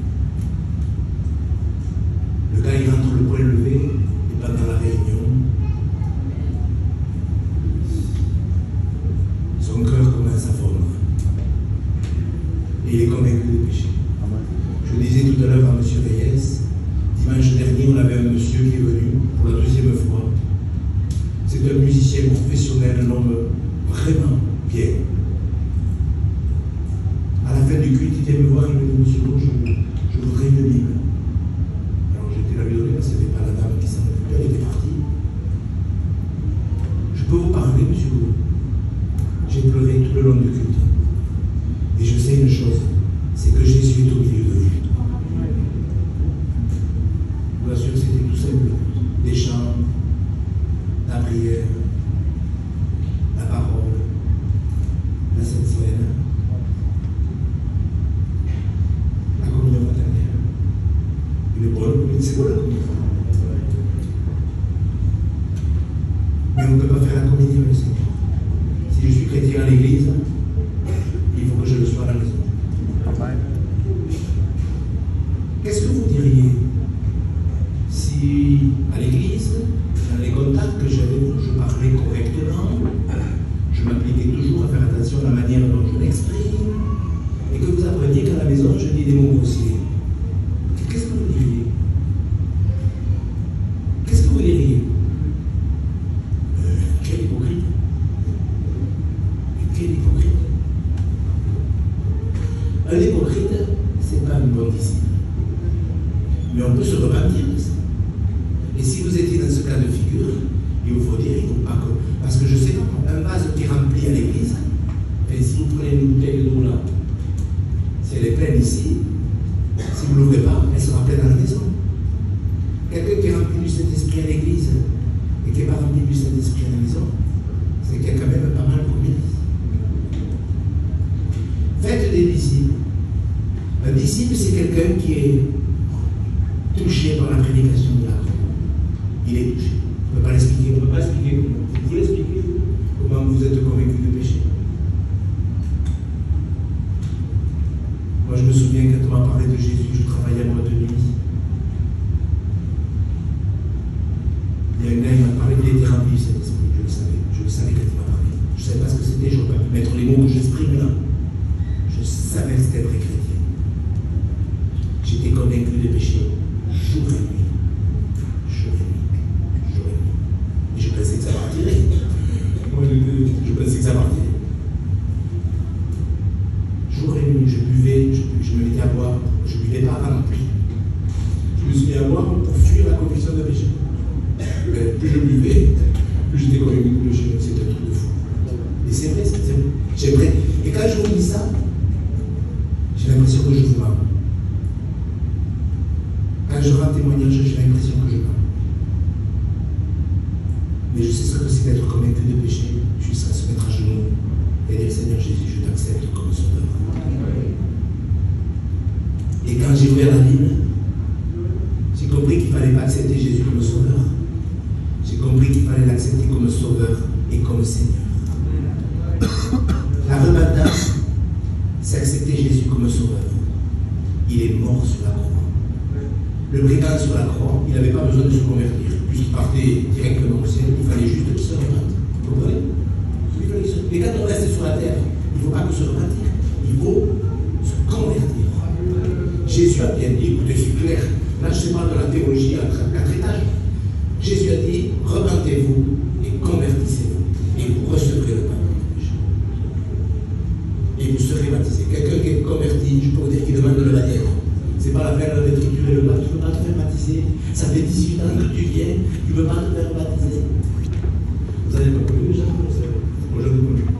Le gars, il rentre le poing levé, et pendant la réunion, son cœur commence à fondre. Et il est convaincu de péché. Je disais tout à l'heure à M. Reyes, dimanche dernier, on avait un monsieur qui est venu pour la deuxième fois. C'est un musicien professionnel, un homme vraiment bien. À la fin du culte, il vient me voir, il me dit, monsieur, je voudrais une Bible. Alors j'étais là lui donner parce qu'il n'y avait pas la dame qui s'en occupait, elle était partie. Je peux vous parler, monsieur Gou? J'ai pleuré tout le long du culte. Et je sais une chose, c'est que Jésus est au milieu de nous. Je vous assure, c'était tout simple. Des chants, la prière, la parole, la Sainte Seine, la communion fraternelle. Une bonne communion, c'est quoi la communion? Mais on ne peut pas faire la communion avec le Seigneur. Si je suis chrétien à l'église, il faut que je le sois à la maison. Qu'est-ce que vous diriez si à l'église, dans les contacts que j'avais, je parlais correctement, je m'appliquais toujours à faire attention à la manière dont je m'exprime, et que vous appreniez qu'à la maison, je dis des mots grossiers? Qu'est-ce que vous diriez? Qu'est-ce que vous diriez? Quel hypocrite! Quel hypocrite! Un hypocrite, c'est pas un bon disciple. Mais on peut se repentir de ça. Et si vous étiez dans ce cas de figure, il vous faut dire, il ne faut pas que. Parce que je sais pas, un vase qui est rempli à l'église, et si vous prenez une bouteille d'eau là, si elle est pleine ici, si vous ne l'ouvrez pas, elle sera pleine à la maison. Quelqu'un qui est rempli du Saint-Esprit à l'église et qui n'est pas rempli du Saint-Esprit à la maison, c'est qu'il y a quand même pas mal pour l'église. Faites des disciples. Un disciple, c'est quelqu'un qui est touché par la prédication de la croix. Il est touché. On ne peut pas l'expliquer. On ne peut pas expliquer comment. Vous pouvez expliquer comment vous êtes convaincu de péché? Moi, je me souviens quand on m'a parlé de Jésus, je travaillais à boîte de nuit. Il y a un gars, il m'a parlé, il était rempli du Saint-Esprit. Je le savais quand il m'a parlé. Je ne savais pas ce que c'était, je n'aurais pas pu mettre les mots que j'exprime là. Je savais que c'était vrai chrétien. J'étais convaincu de péché jour et nuit. Jour et nuit. Jour et nuit. Et je pensais que ça partirait. Moi, je pensais que ça partirait. Jour et nuit, je buvais, je me mettais à boire. Je ne buvais pas avant non plus. Je me suis mis à boire pour fuir la conviction de péché. Mais plus je buvais, plus j'étais convaincu de péché. C'était un truc de fou. Et c'est vrai, c'est vrai. Et quand je vous dis ça, j'ai l'impression que je vous mens. Quand je rends témoignage, j'ai l'impression que je mens. Mais je sais ce que c'est d'être convaincu de péché jusqu'à se mettre à genoux et dire Seigneur Jésus, je t'accepte comme sauveur. La repentance, c'est accepter Jésus comme sauveur. Il est mort sur la croix. Le brigand sur la croix, il n'avait pas besoin de se convertir. Puisqu'il partait directement au ciel, il fallait juste se repentir. Vous comprenez? Mais quand on reste sur la terre, il ne faut pas que se repentir. Il faut se convertir. Jésus a bien dit, écoutez, c'est clair. Là, je ne sais pas de la théologie à 4 étages. Jésus a dit, repentez-vous et convertissez-vous. Et vous recevrez le pardon des péchés. Et vous serez baptisé. Quelqu'un qui est converti, je peux vous dire qu'il demande le baptême. Ce n'est pas la peine d'être écrituré le baptême. Tu ne peux pas te faire baptiser. Ça fait 18 ans que tu viens, tu ne peux pas te faire baptiser. Vous n'avez pas connu déjà? Moi, je ne connais pas.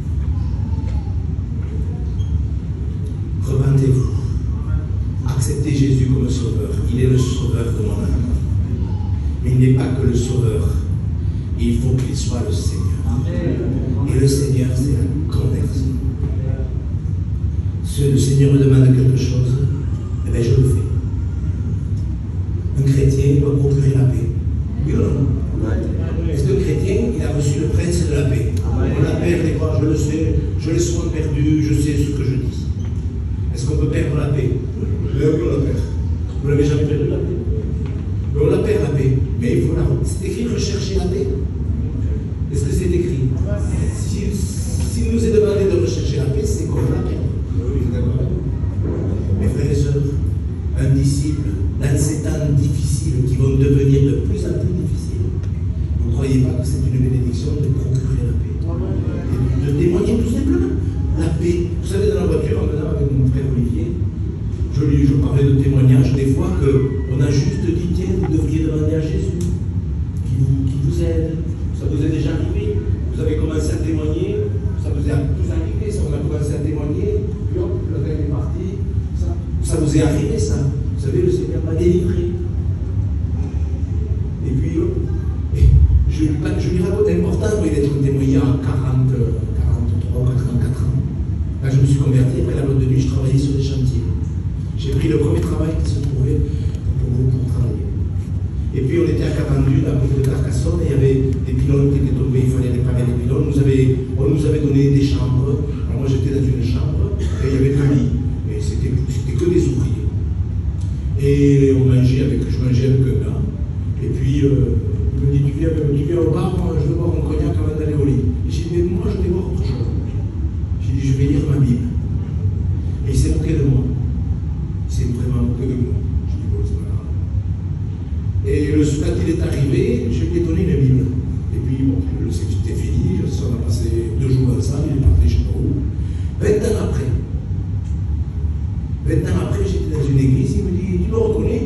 Repentez-vous. Acceptez Jésus comme sauveur. Il est le sauveur de mon âme. Mais il n'est pas que le sauveur. Il faut qu'il soit le Seigneur. Et le Seigneur, c'est la conversion. Si le Seigneur me demande quelque chose, eh bien je le fais. Un chrétien doit procurer la paix. Oui ou non? Est-ce qu'un chrétien, il a reçu le prince de la paix? On l'a perdu, je le sais, je l'ai souvent perdu, je sais ce que je dis. Est-ce qu'on peut perdre la paix? Oui, on la perd. Vous n'avez jamais perdu la paix? Mais on la perd la paix. Mais il faut la... C'est écrit rechercher la paix. Est-ce que c'est écrit? S'il nous est demandé de rechercher la paix, c'est qu'on la perd. Oui, d'accord. Mes frères et sœurs, un disciple, dans ces temps difficiles qui vont devenir de plus en plus difficiles, vous ne croyez pas que c'est une bénédiction de procurer la paix? Et de témoigner tout simplement la paix. Vous savez, dans la voiture, maintenant, avec mon frère Olivier, je parlais de témoignages, des fois qu'on a juste dit, tiens, vous devriez demander à Jésus qui vous aide. Ça vous est déjà arrivé? Vous avez commencé à témoigner, ça vous est tous arrivé, ça, on a commencé à témoigner, puis hop, le gars est parti, ça vous est arrivé ça? Vous savez, le Seigneur m'a délivré. Et puis, je lui raconte, l'important d'être témoin il y a 43, 44 ans. Là, je me suis converti, après la boîte de nuit, je travaillais sur des chantiers. J'ai pris le premier travail qui se trouvait pour travailler. Et puis on était à Cavendieu, dans la côte de Carcassonne, et il y avait des pylônes qui étaient tombés, il fallait réparer les pylônes. On nous avait donné des chambres. Alors moi j'étais dans une chambre, et il y avait 2 lits. Et c'était que des ouvriers. Et je mangeais avec un gars. Et puis il me dit, tu viens au bar, je veux boire un cognac avant d'aller au lit. Et j'ai dit, mais moi je vais boire autre chose. J'ai dit, je vais lire ma Bible. Et il s'est moqué de moi. C'est vraiment moqué de moi. Je dis, bon, c'est pas grave. Et quand il est arrivé, je lui ai donné une Bible. Et puis, bon, je sais que c'était fini, on a passé 2 jours ensemble, il est parti, je ne sais pas où. 20 ans après, j'étais dans une église, il me dit, tu me reconnais?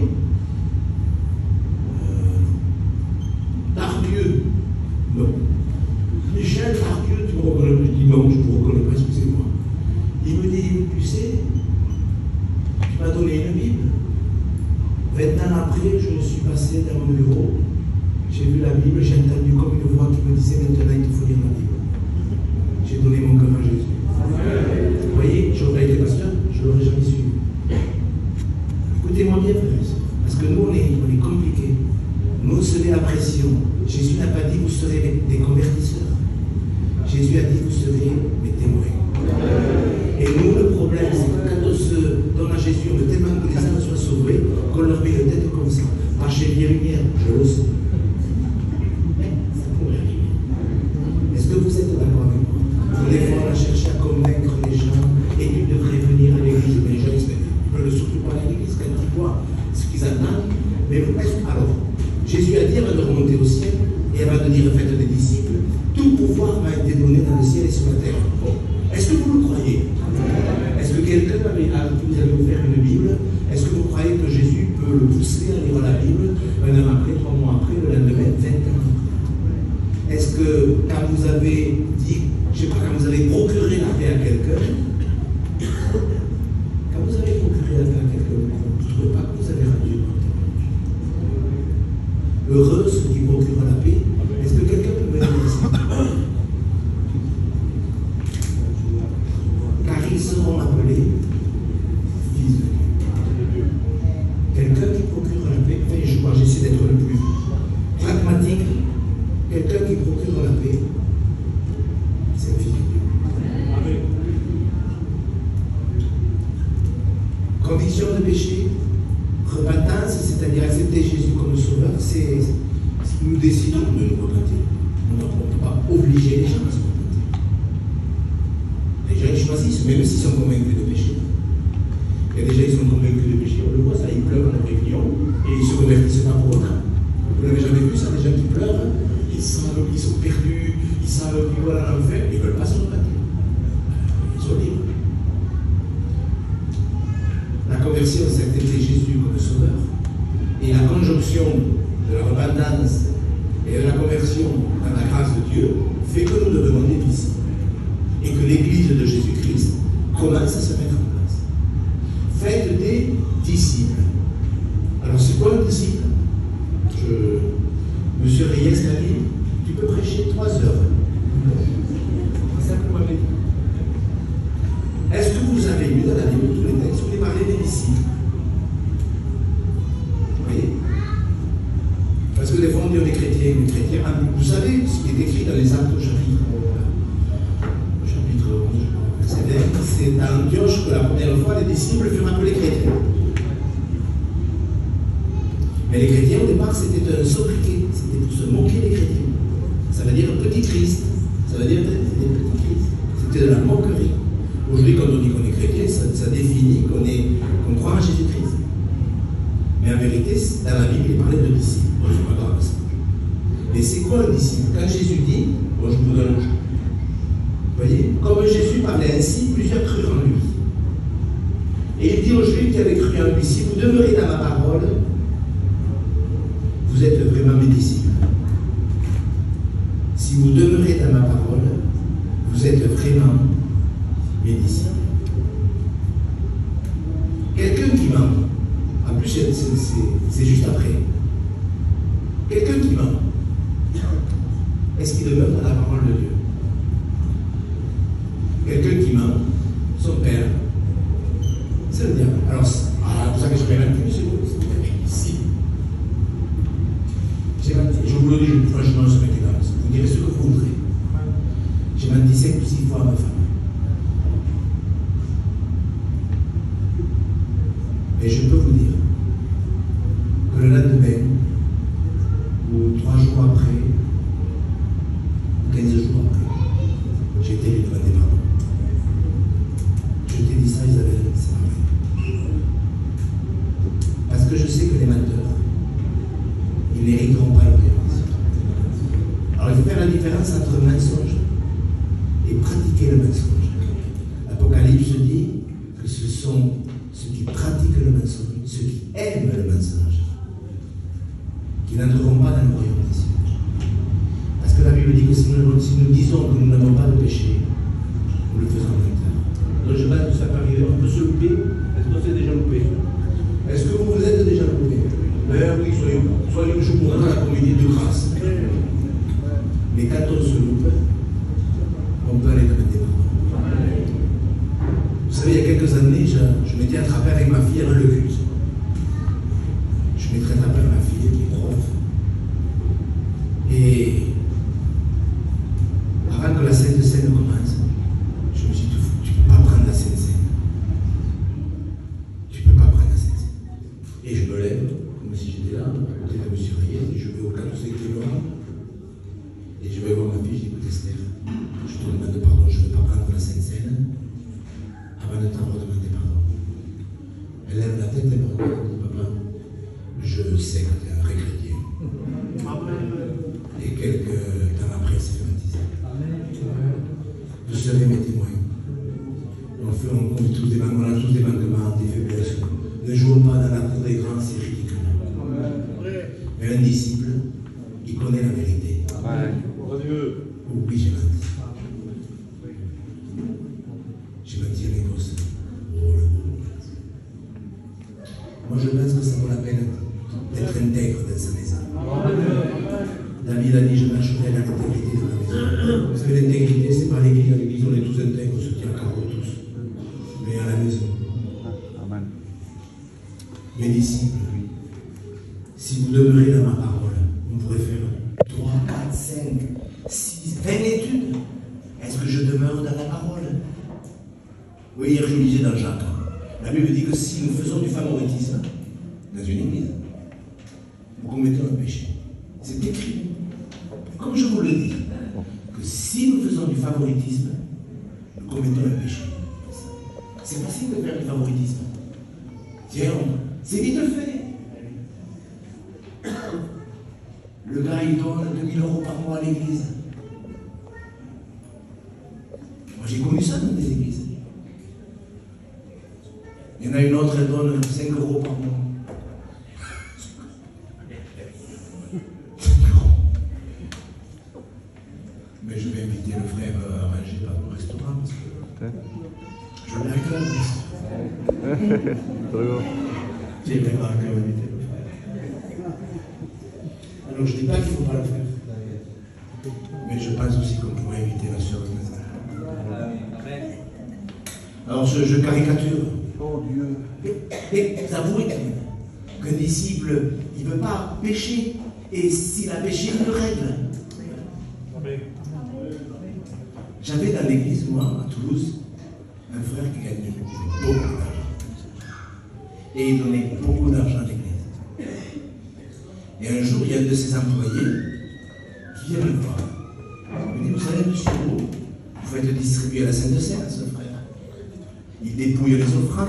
Tardieu. Non. Michel Tardieu, tu me reconnais? Je dis, non, je ne vous reconnais pas, excusez-moi. Il me dit, tu sais, tu m'as donné une Bible. 20 ans après, je suis passé dans mon bureau, j'ai vu la Bible, j'ai entendu comme une voix qui me disait, maintenant il te faut lire la Bible. J'ai donné mon cœur à Jésus. Vous voyez, j'aurais été pasteur, je ne l'aurais jamais su. Écoutez-moi bien, frères, parce que nous, on est compliqués. Nous, on se met la pression. Jésus n'a pas dit, vous serez des convertisseurs. Jésus a dit, vous serez mes témoins. Et nous, le problème, c'est que quand on se donne à Jésus, on veut tellement que les âmes soient sauvées, qu'on leur met la tête comme ça. Marcher bien lumière, je le sais. Mais ça pourrait arriver. Est-ce que vous êtes d'accord avec moi? Des fois, on a cherché à convaincre les gens, et ils devraient venir à l'église. Mais les gens, ils ne veulent surtout pas à l'église quand ils voient ce qu'ils attendent. Mais alors, Jésus a dit avant de remonter au ciel, et avant de dire faites des disciples, tout pouvoir m'a été donné dans le ciel et sur la terre. Bon. Est-ce que vous le croyez? Est-ce que quelqu'un vous avez offert une Bible? Est-ce que vous croyez que Jésus peut le pousser à lire la Bible 1 an après, 3 mois après, le lendemain, 20 ans après? Est-ce que quand vous avez dit, je ne sais pas, quand vous avez procuré la paix à quelqu'un, quand vous avez procuré la paix à quelqu'un, vous ne trouvez pas que vous avez rendu votre témoignage? Heureux ceux qui procurent la paix. Est-ce que quelqu'un peut me dire ça? Car ils seront appelés fils de Dieu. Quelqu'un qui procure la paix, j'essaie d'être le plus pragmatique, quelqu'un qui procure la paix, c'est le fils de Dieu. de péché, repentance, c'est-à-dire accepter Jésus comme sauveur, c'est nous décidons de nous repenter. On ne peut pas obliger les gens à se repenter. Les gens ils choisissent, même s'ils sont convaincus de péché. Il y a des gens qui sont convaincus de péché, on le voit, ça, ils pleurent en réunion et ils se convertissent pas pour autant. Vous n'avez jamais vu ça, des gens qui pleurent, ils sont perdus, ils savent qu'ils vont à l'enfer, ils ne veulent pas se repenter. Ils sont libres. La conversion, c'est accepter Jésus comme sauveur. Et la conjonction de la repentance et de la conversion dans la grâce de Dieu fait que nous devenons des disciples. Et que l'Église de Jésus-Christ commence à se mettre en place. Faites des disciples. Alors c'est quoi un disciple? Monsieur Reyes m'a dit, tu peux prêcher 3 heures. C'est ça que vous m'avez dit. Est-ce que vous avez lu dans la Bible tous les textes où il parlait des disciples? Vous voyez? Parce que des fois on dit on est chrétien, vous savez ce qui est écrit dans les Actes au chapitre 11, c'est à Antioche que la première fois les disciples furent appelés chrétiens. Mais les chrétiens au départ c'était un sobriquet, c'était pour se moquer des chrétiens. Ça veut dire petit Christ, ça veut dire des petits Christ. C'était de la moquerie. Aujourd'hui, quand on dit qu'on est chrétien, ça définit qu'on croit en Jésus-Christ. Mais en vérité, dans la Bible, il parlait de disciples. Bon, je ne sais pas grave ça. Mais c'est quoi un disciple? Quand Jésus dit, bon, je vous donne un jeu. Vous voyez, comme Jésus parlait ainsi, plusieurs crurent en lui. Et il dit aux Juifs qui avaient cru en lui, si vous demeurez dans ma parole, vous êtes vraiment mes disciples. Si vous demeurez dans ma parole, vous êtes vraiment mes disciples. Quelqu'un qui ment, en plus c'est juste après, quelqu'un qui ment, est-ce qu'il demeure dans la parole de Dieu? Quelqu'un qui ment, son père, c'est le diable. Alors, c'est pour ça que je ne plus, c'est ici. J'ai menti, je vous le dis, franchement, je m'étais comme ça. Vous direz ce que vous voudrez. J'ai menti 5 ou 6 fois à ma femme. Et je peux vous dire que le lendemain, ou 3 jours après, ou 15 jours après, j'ai été lui demander pardon. Je t'ai dit ça, Isabelle, c'est pas vrai. Parce que je sais que les menteurs, ils n'hériteront pas une réponse. Alors il faut faire la différence entre mensonge et pratiquer le mensonge. L'Apocalypse dit que ce sont ceux qui pratiquent le mensonge, ceux qui aiment le mensonge, qui n'entreront pas dans le royaume des cieux. Parce que la Bible dit que si nous disons que nous n'avons pas de péché, nous le faisons menteur. Donc je pense que ça peut arriver, on peut se louper. Est-ce qu'on s'est déjà loupé? Est-ce que vous vous êtes déjà loupé? Oui, soyons toujours dans la communauté de grâce. Mais quand on se loupe, on peut aller demander pardon. Vous savez, il y a quelques années, je m'étais attrapé avec ma fille avant le culte. Je m'étais attrapé avec ma fille qui est prof. Et avant que la Sainte Seine commence, je me suis dit, tu ne peux pas prendre la Sainte Seine. Tu ne peux pas prendre la Sainte Seine. Et je me lève, comme si j'étais là, à côté de M. Reyes, et je vais au 14e kilomètre. Et je vais voir ma fille, je dis, écoute Esther, je te demande pardon, je ne vais pas prendre la Sainte Seine avant de t'avoir demandé pardon. Elle lève la tête et me regarde, elle dit, papa, je sais que tu es un vrai chrétien. Et quelques temps après, c'est baptisé. Vous serez mes témoins. On a tous des manquements, des faiblesses. Ne jouons pas dans la cour des grands, c'est ridicule. Mais un disciple, il connaît la vérité. Oui, j'ai menti. J'ai menti à mes gosses. Moi, je pense que ça vaut la peine d'être intègre dans sa maison. David a dit, je marcherai dans l'intégrité de ma maison. Vous savez, l'intégrité, c'est pas l'église. À l'église, on est tous intègres, on se tient à carreau tous. Mais à la maison. Amen. Mes disciples, si vous demeurez dans ma parole, on pourrait faire 3, 4, 5, 6, 20 études. Est-ce que je demeure dans la parole? Oui, hier je lisais dans Jacques. La Bible dit que si nous faisons du favoritisme dans une église, nous commettons un péché. C'est écrit. Comme je vous le dis, que si nous faisons du favoritisme, nous commettons un péché. C'est facile de faire du favoritisme. Tiens, c'est vite fait. Le gars, il donne 2000 € par mois à l'église. Moi, j'ai connu ça dans des églises. Il y en a une autre, elle donne 5 € par mois. Mais je vais inviter le frère à manger au restaurant parce que je l'ai réclamé. J'ai vraiment invité le frère. Alors je ne dis pas qu'il ne faut pas le faire. Mais je pense aussi qu'on pourrait inviter la sœur de maison. Alors je caricature. Oh Dieu. Mais vous avouez qu'un disciple, il ne peut pas pécher. Et s'il a péché, il le règle. J'avais dans l'église, moi, à Toulouse, un frère qui gagnait beaucoup d'argent. Et il donnait beaucoup d'argent à l'église. Et un jour, il y a un de ses employés qui vient me voir. Il me dit, vous savez, monsieur, vous faites distribuer à la Sainte Seine, ce frère. Il dépouille les offrandes.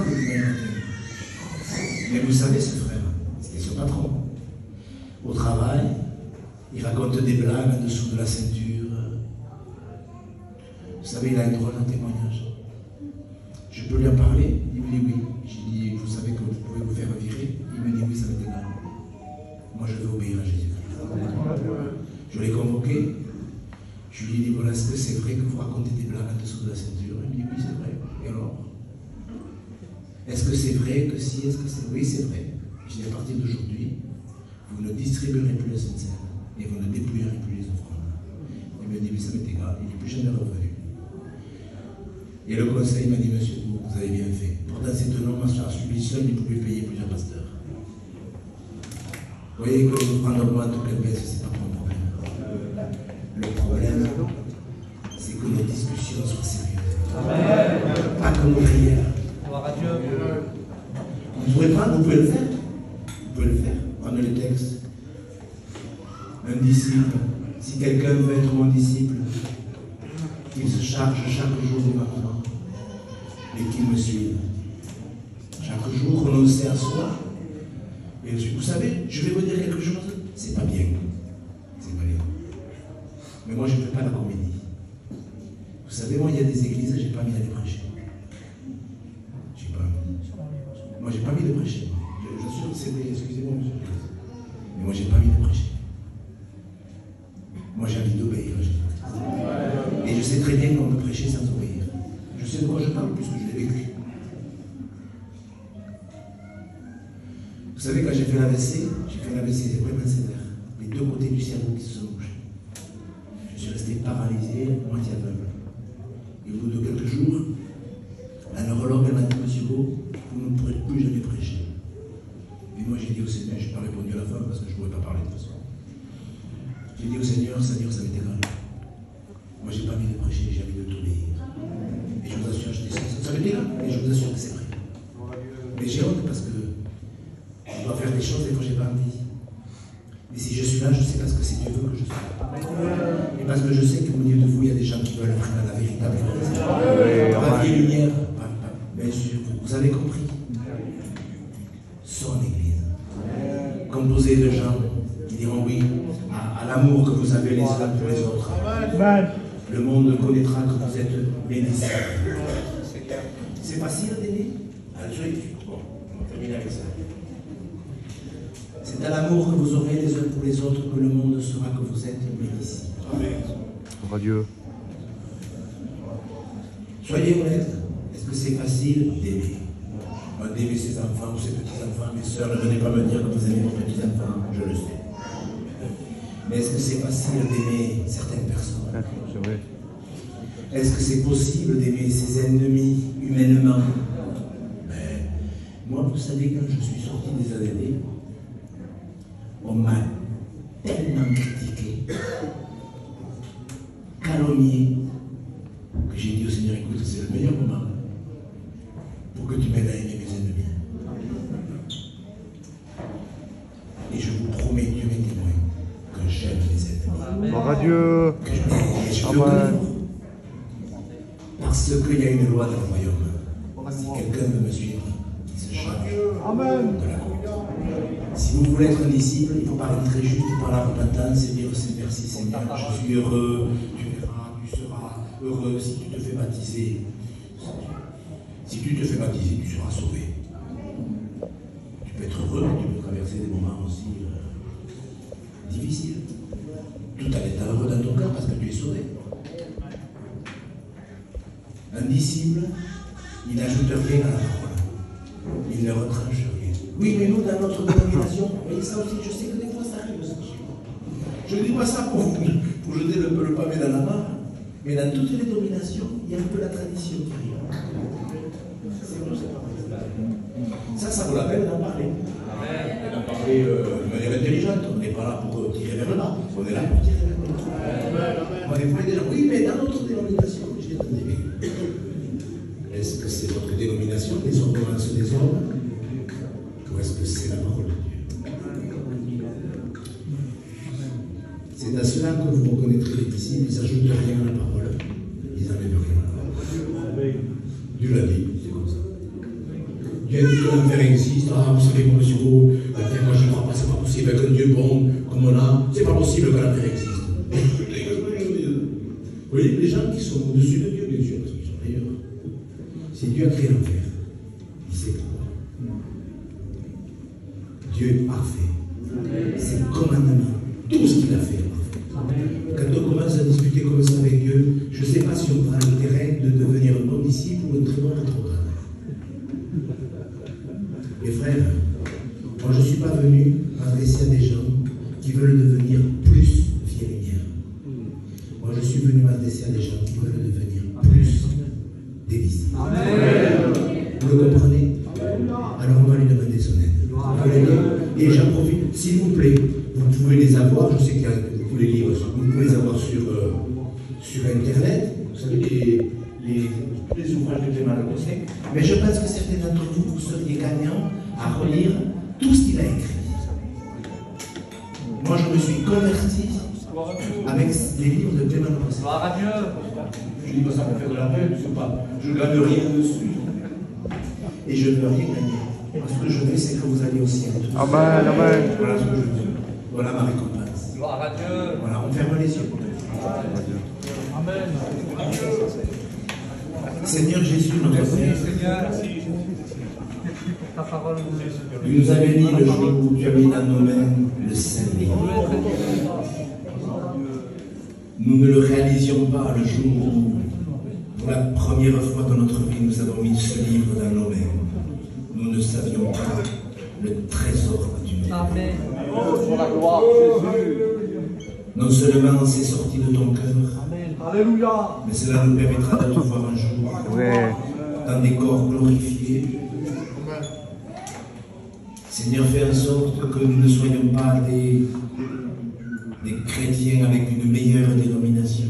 Mais vous savez, ce frère, c'était son patron. Au travail, il raconte des blagues en dessous de la ceinture. Vous savez, il a un drôle de témoignage. Je peux lui en parler? Il me dit oui. J'ai dit, vous savez que vous pouvez vous faire virer? Il me dit oui, ça m'est égal. Moi, je veux obéir à Jésus. Je l'ai convoqué. Je lui ai dit, voilà, est-ce que c'est vrai que vous racontez des blagues en dessous de la ceinture? Il me dit oui, c'est vrai. Et alors? Est-ce que c'est vrai que si? Est-ce que c'est... Oui, c'est vrai. J'ai dit, à partir d'aujourd'hui, vous ne distribuerez plus la Sainte Seine et vous ne dépouillerez plus les offrandes. Il me dit, mais ça m'est égal. Il n'est plus jamais revenu. Et le conseil m'a dit, monsieur, vous avez bien fait. Pourtant, c'est étonnant, moi, celui seul, il pouvait payer plusieurs pasteurs. Vous voyez que prendre moi toute la baisse, c'est pas mon problème. Le problème, c'est que nos discussions soient sérieuses. Pas que nos prières. Vous pouvez pas, vous pouvez le faire. Vous pouvez le faire. Prenez le texte. Un disciple, si quelqu'un veut être mon disciple, qu'il se charge chaque jour de ma croix et qu'il me suive. Chaque jour, renoncer à soi. Et vous savez, je vais vous dire quelque chose, c'est pas bien. C'est pas bien. Mais moi, je ne fais pas la comédie. Vous savez, moi, il y a des églises, j'ai pas mis à les prêcher. J'ai pas mis. Moi, j'ai pas mis de prêcher. J'assure que c'est des... Excusez-moi, monsieur. Mais moi, j'ai pas mis de prêcher. Moi, j'ai envie d'obéir à Jésus. Et je sais très bien qu'on peut prêcher sans obéir. Je sais de quoi je parle, puisque je l'ai vécu. Vous savez, quand j'ai fait l'AVC, c'est vraiment sévère. Les deux côtés du cerveau qui se sont bougés. Je suis resté paralysé, moitié aveugle. Et au bout de quelques jours, la neurologue m'a dit, monsieur Beau, vous ne pourrez plus jamais prêcher. Et moi, j'ai dit au Seigneur, je n'ai pas répondu à la fin parce que je ne pouvais pas parler de toute façon. J'ai dit au Seigneur, Seigneur, ça m'est égal. Moi, j'ai pas envie de prêcher, j'ai envie de t'obéir. Et je vous assure, ça m'est égal, mais je vous assure que c'est vrai. Mais j'ai honte parce que je dois faire des choses des fois j'ai pas envie. Mais si je suis là, je sais parce que c'est Dieu veut que je sois là. Et parce que je sais qu'au milieu de vous, il y a des gens qui veulent vraiment la véritable chose. Pas vieille lumière, bien sûr, vous avez compris. Son Église, composée de gens qui diront oui à l'amour que vous avez les uns pour les autres. Le monde connaîtra que vous êtes bénis. C'est facile d'aimer. Bon, on va terminer avec ça. C'est à l'amour que vous aurez les uns pour les autres que le monde saura que vous êtes bénis. Amen. Dieu. Soyez honnêtes. Est-ce que c'est facile d'aimer? D'aimer ses enfants ou ses petits-enfants? Mes sœurs, ne venez pas me dire que vous aimez vos petits-enfants. Je le sais. Mais est-ce que c'est facile d'aimer certaines personnes? C'est vrai. Est-ce que c'est possible d'aimer ses ennemis humainement? Ben, moi, vous savez, quand je suis sorti des ADD, on m'a tellement critiqué, calomnié, que j'ai dit au Seigneur, écoute, c'est le meilleur moment pour que tu m'aides à aimer mes Parce qu'il y a une loi dans le royaume. Si quelqu'un veut me suivre, qu'il se charge de la croix. Si vous voulez être un disciple, il faut parler très juste par la repentance et dire merci Seigneur, je suis heureux, tu verras, tu seras heureux si tu te fais baptiser. Si tu te fais baptiser, tu seras sauvé. Tu peux être heureux, mais tu peux traverser des moments aussi difficiles. Tout en étant heureux dans ton cœur parce que tu es sauvé. Un disciple, il n'ajoute rien à la parole. Il ne retranche rien. Oui, mais nous, dans notre dénomination, mais ça aussi, je sais que des fois ça arrive, ça chez moi. Je ne dis pas ça pour jeter le pavé dans la mare, mais dans toutes les dominations, il y a un peu la tradition qui arrive. Ça vaut la peine d'en parler. D'en parler de manière intelligente. On n'est pas là pour tirer vers le bas, on est là pour tirer vers le haut. Moi, des fois, il y a des gens, oui, mais dans notre dénomination, je dis, attendez, est-ce que c'est votre dénomination, les ordonnances des hommes, ou est-ce que c'est la parole de Dieu? C'est à cela que vous reconnaîtrez les disciples, ils n'ajoutent rien à la parole, ils n'enlèvent rien à la parole. Dieu l'a dit, c'est comme ça. Dieu a dit que l'enfer existe, vous savez, moi, monsieur Beau, moi je ne crois pas, c'est pas possible, avec un Dieu bon comme on a, c'est pas possible que l'enfer existe. Vous voyez, les gens qui sont au-dessus de Dieu, bien sûr, parce qu'ils sont ailleurs. Si Dieu a créé l'enfer, il sait pourquoi. Dieu est parfait. Ses commandements, tout ce qu'il a fait est parfait. Quand on commence à discuter comme ça avec Dieu, je ne sais pas si on prend le terrain de devenir un bon disciple ou un très bon rétrograde. Mes frères, moi je ne suis pas venu m'adresser à des gens qui veulent devenir plus vieillards. Moi je suis venu m'adresser à des gens qui veulent devenir plus des disciples. Vous le comprenez? Alors on va lui demander son aide. Et j'en profite, s'il vous plaît, vous pouvez les avoir, je sais qu'il y a beaucoup de livres, vous pouvez les avoir sur Internet, vous savez, tous les ouvrages de Clément Le Gosset, mais je pense que certains d'entre vous, vous seriez gagnants à relire tout ce qu'il a écrit. Moi, je me suis converti avec les livres de Clément Le Gosset. Gloire à Dieu. Je dis pas ça pour faire de la peine, je ne gagne rien dessus. Et je ne veux rien gagner. Parce que je veux, c'est que vous allez au ciel. Amen, amen. Voilà ce que je dis. Voilà ma récompense. Gloire à Dieu. Voilà, on ferme les yeux. Amen. Seigneur Jésus, notre Père, Seigneur, ta parole tu nous as bénis le jour où tu as mis dans nos mains le Saint-Livre. Nous ne le réalisions pas le jour où, pour la première fois dans notre vie, nous avons mis ce livre dans nos mains. Nous ne savions pas le trésor que tu nous as donné. pour la gloire, Jésus. Non seulement c'est sorti de ton cœur, Alléluia. mais cela nous permettra de te voir un jour dans des corps glorifiés. Seigneur, fais en sorte que nous ne soyons pas des chrétiens avec une meilleure dénomination.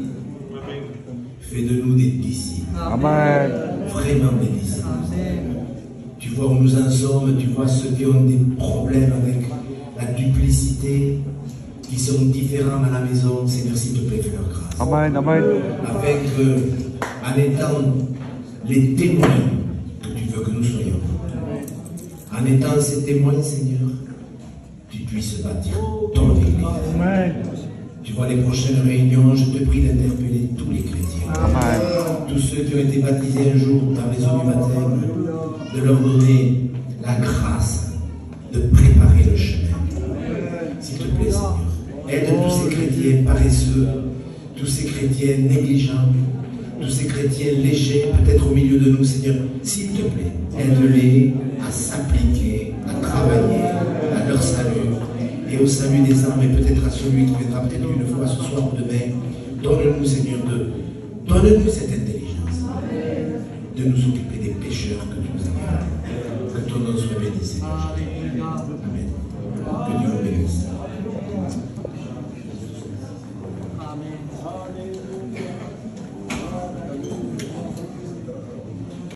Fais de nous des disciples. Amen. Vraiment des disciples. Tu vois où nous en sommes, tu vois ceux qui ont des problèmes avec la duplicité, qui sont différents à la maison. Seigneur, s'il te plaît, fais leur grâce. Amen, amen. Avec, en étant les témoins que tu veux que nous soyons. En étant ces témoins, Seigneur, tu puisses bâtir ton Église. Amen. Tu vois les prochaines réunions, je te prie d'interpeller tous les chrétiens. Amen. Tous ceux qui ont été baptisés un jour dans les eaux du baptême, de leur donner la grâce de préparer le chemin. S'il te plaît, Seigneur, aide tous ces chrétiens paresseux, tous ces chrétiens négligents, tous ces chrétiens légers, peut-être au milieu de nous, Seigneur, s'il te plaît, aide-les à s'appliquer, à travailler à leur salut et au salut des âmes, et peut-être à celui qui viendra peut-être une fois ce soir ou demain. Donne-nous, Seigneur, donne-nous cette intelligence de nous occuper des pécheurs que tu nous as donnés. Que ton nom soit béni, Seigneur. Amen. Que Dieu nous bénisse.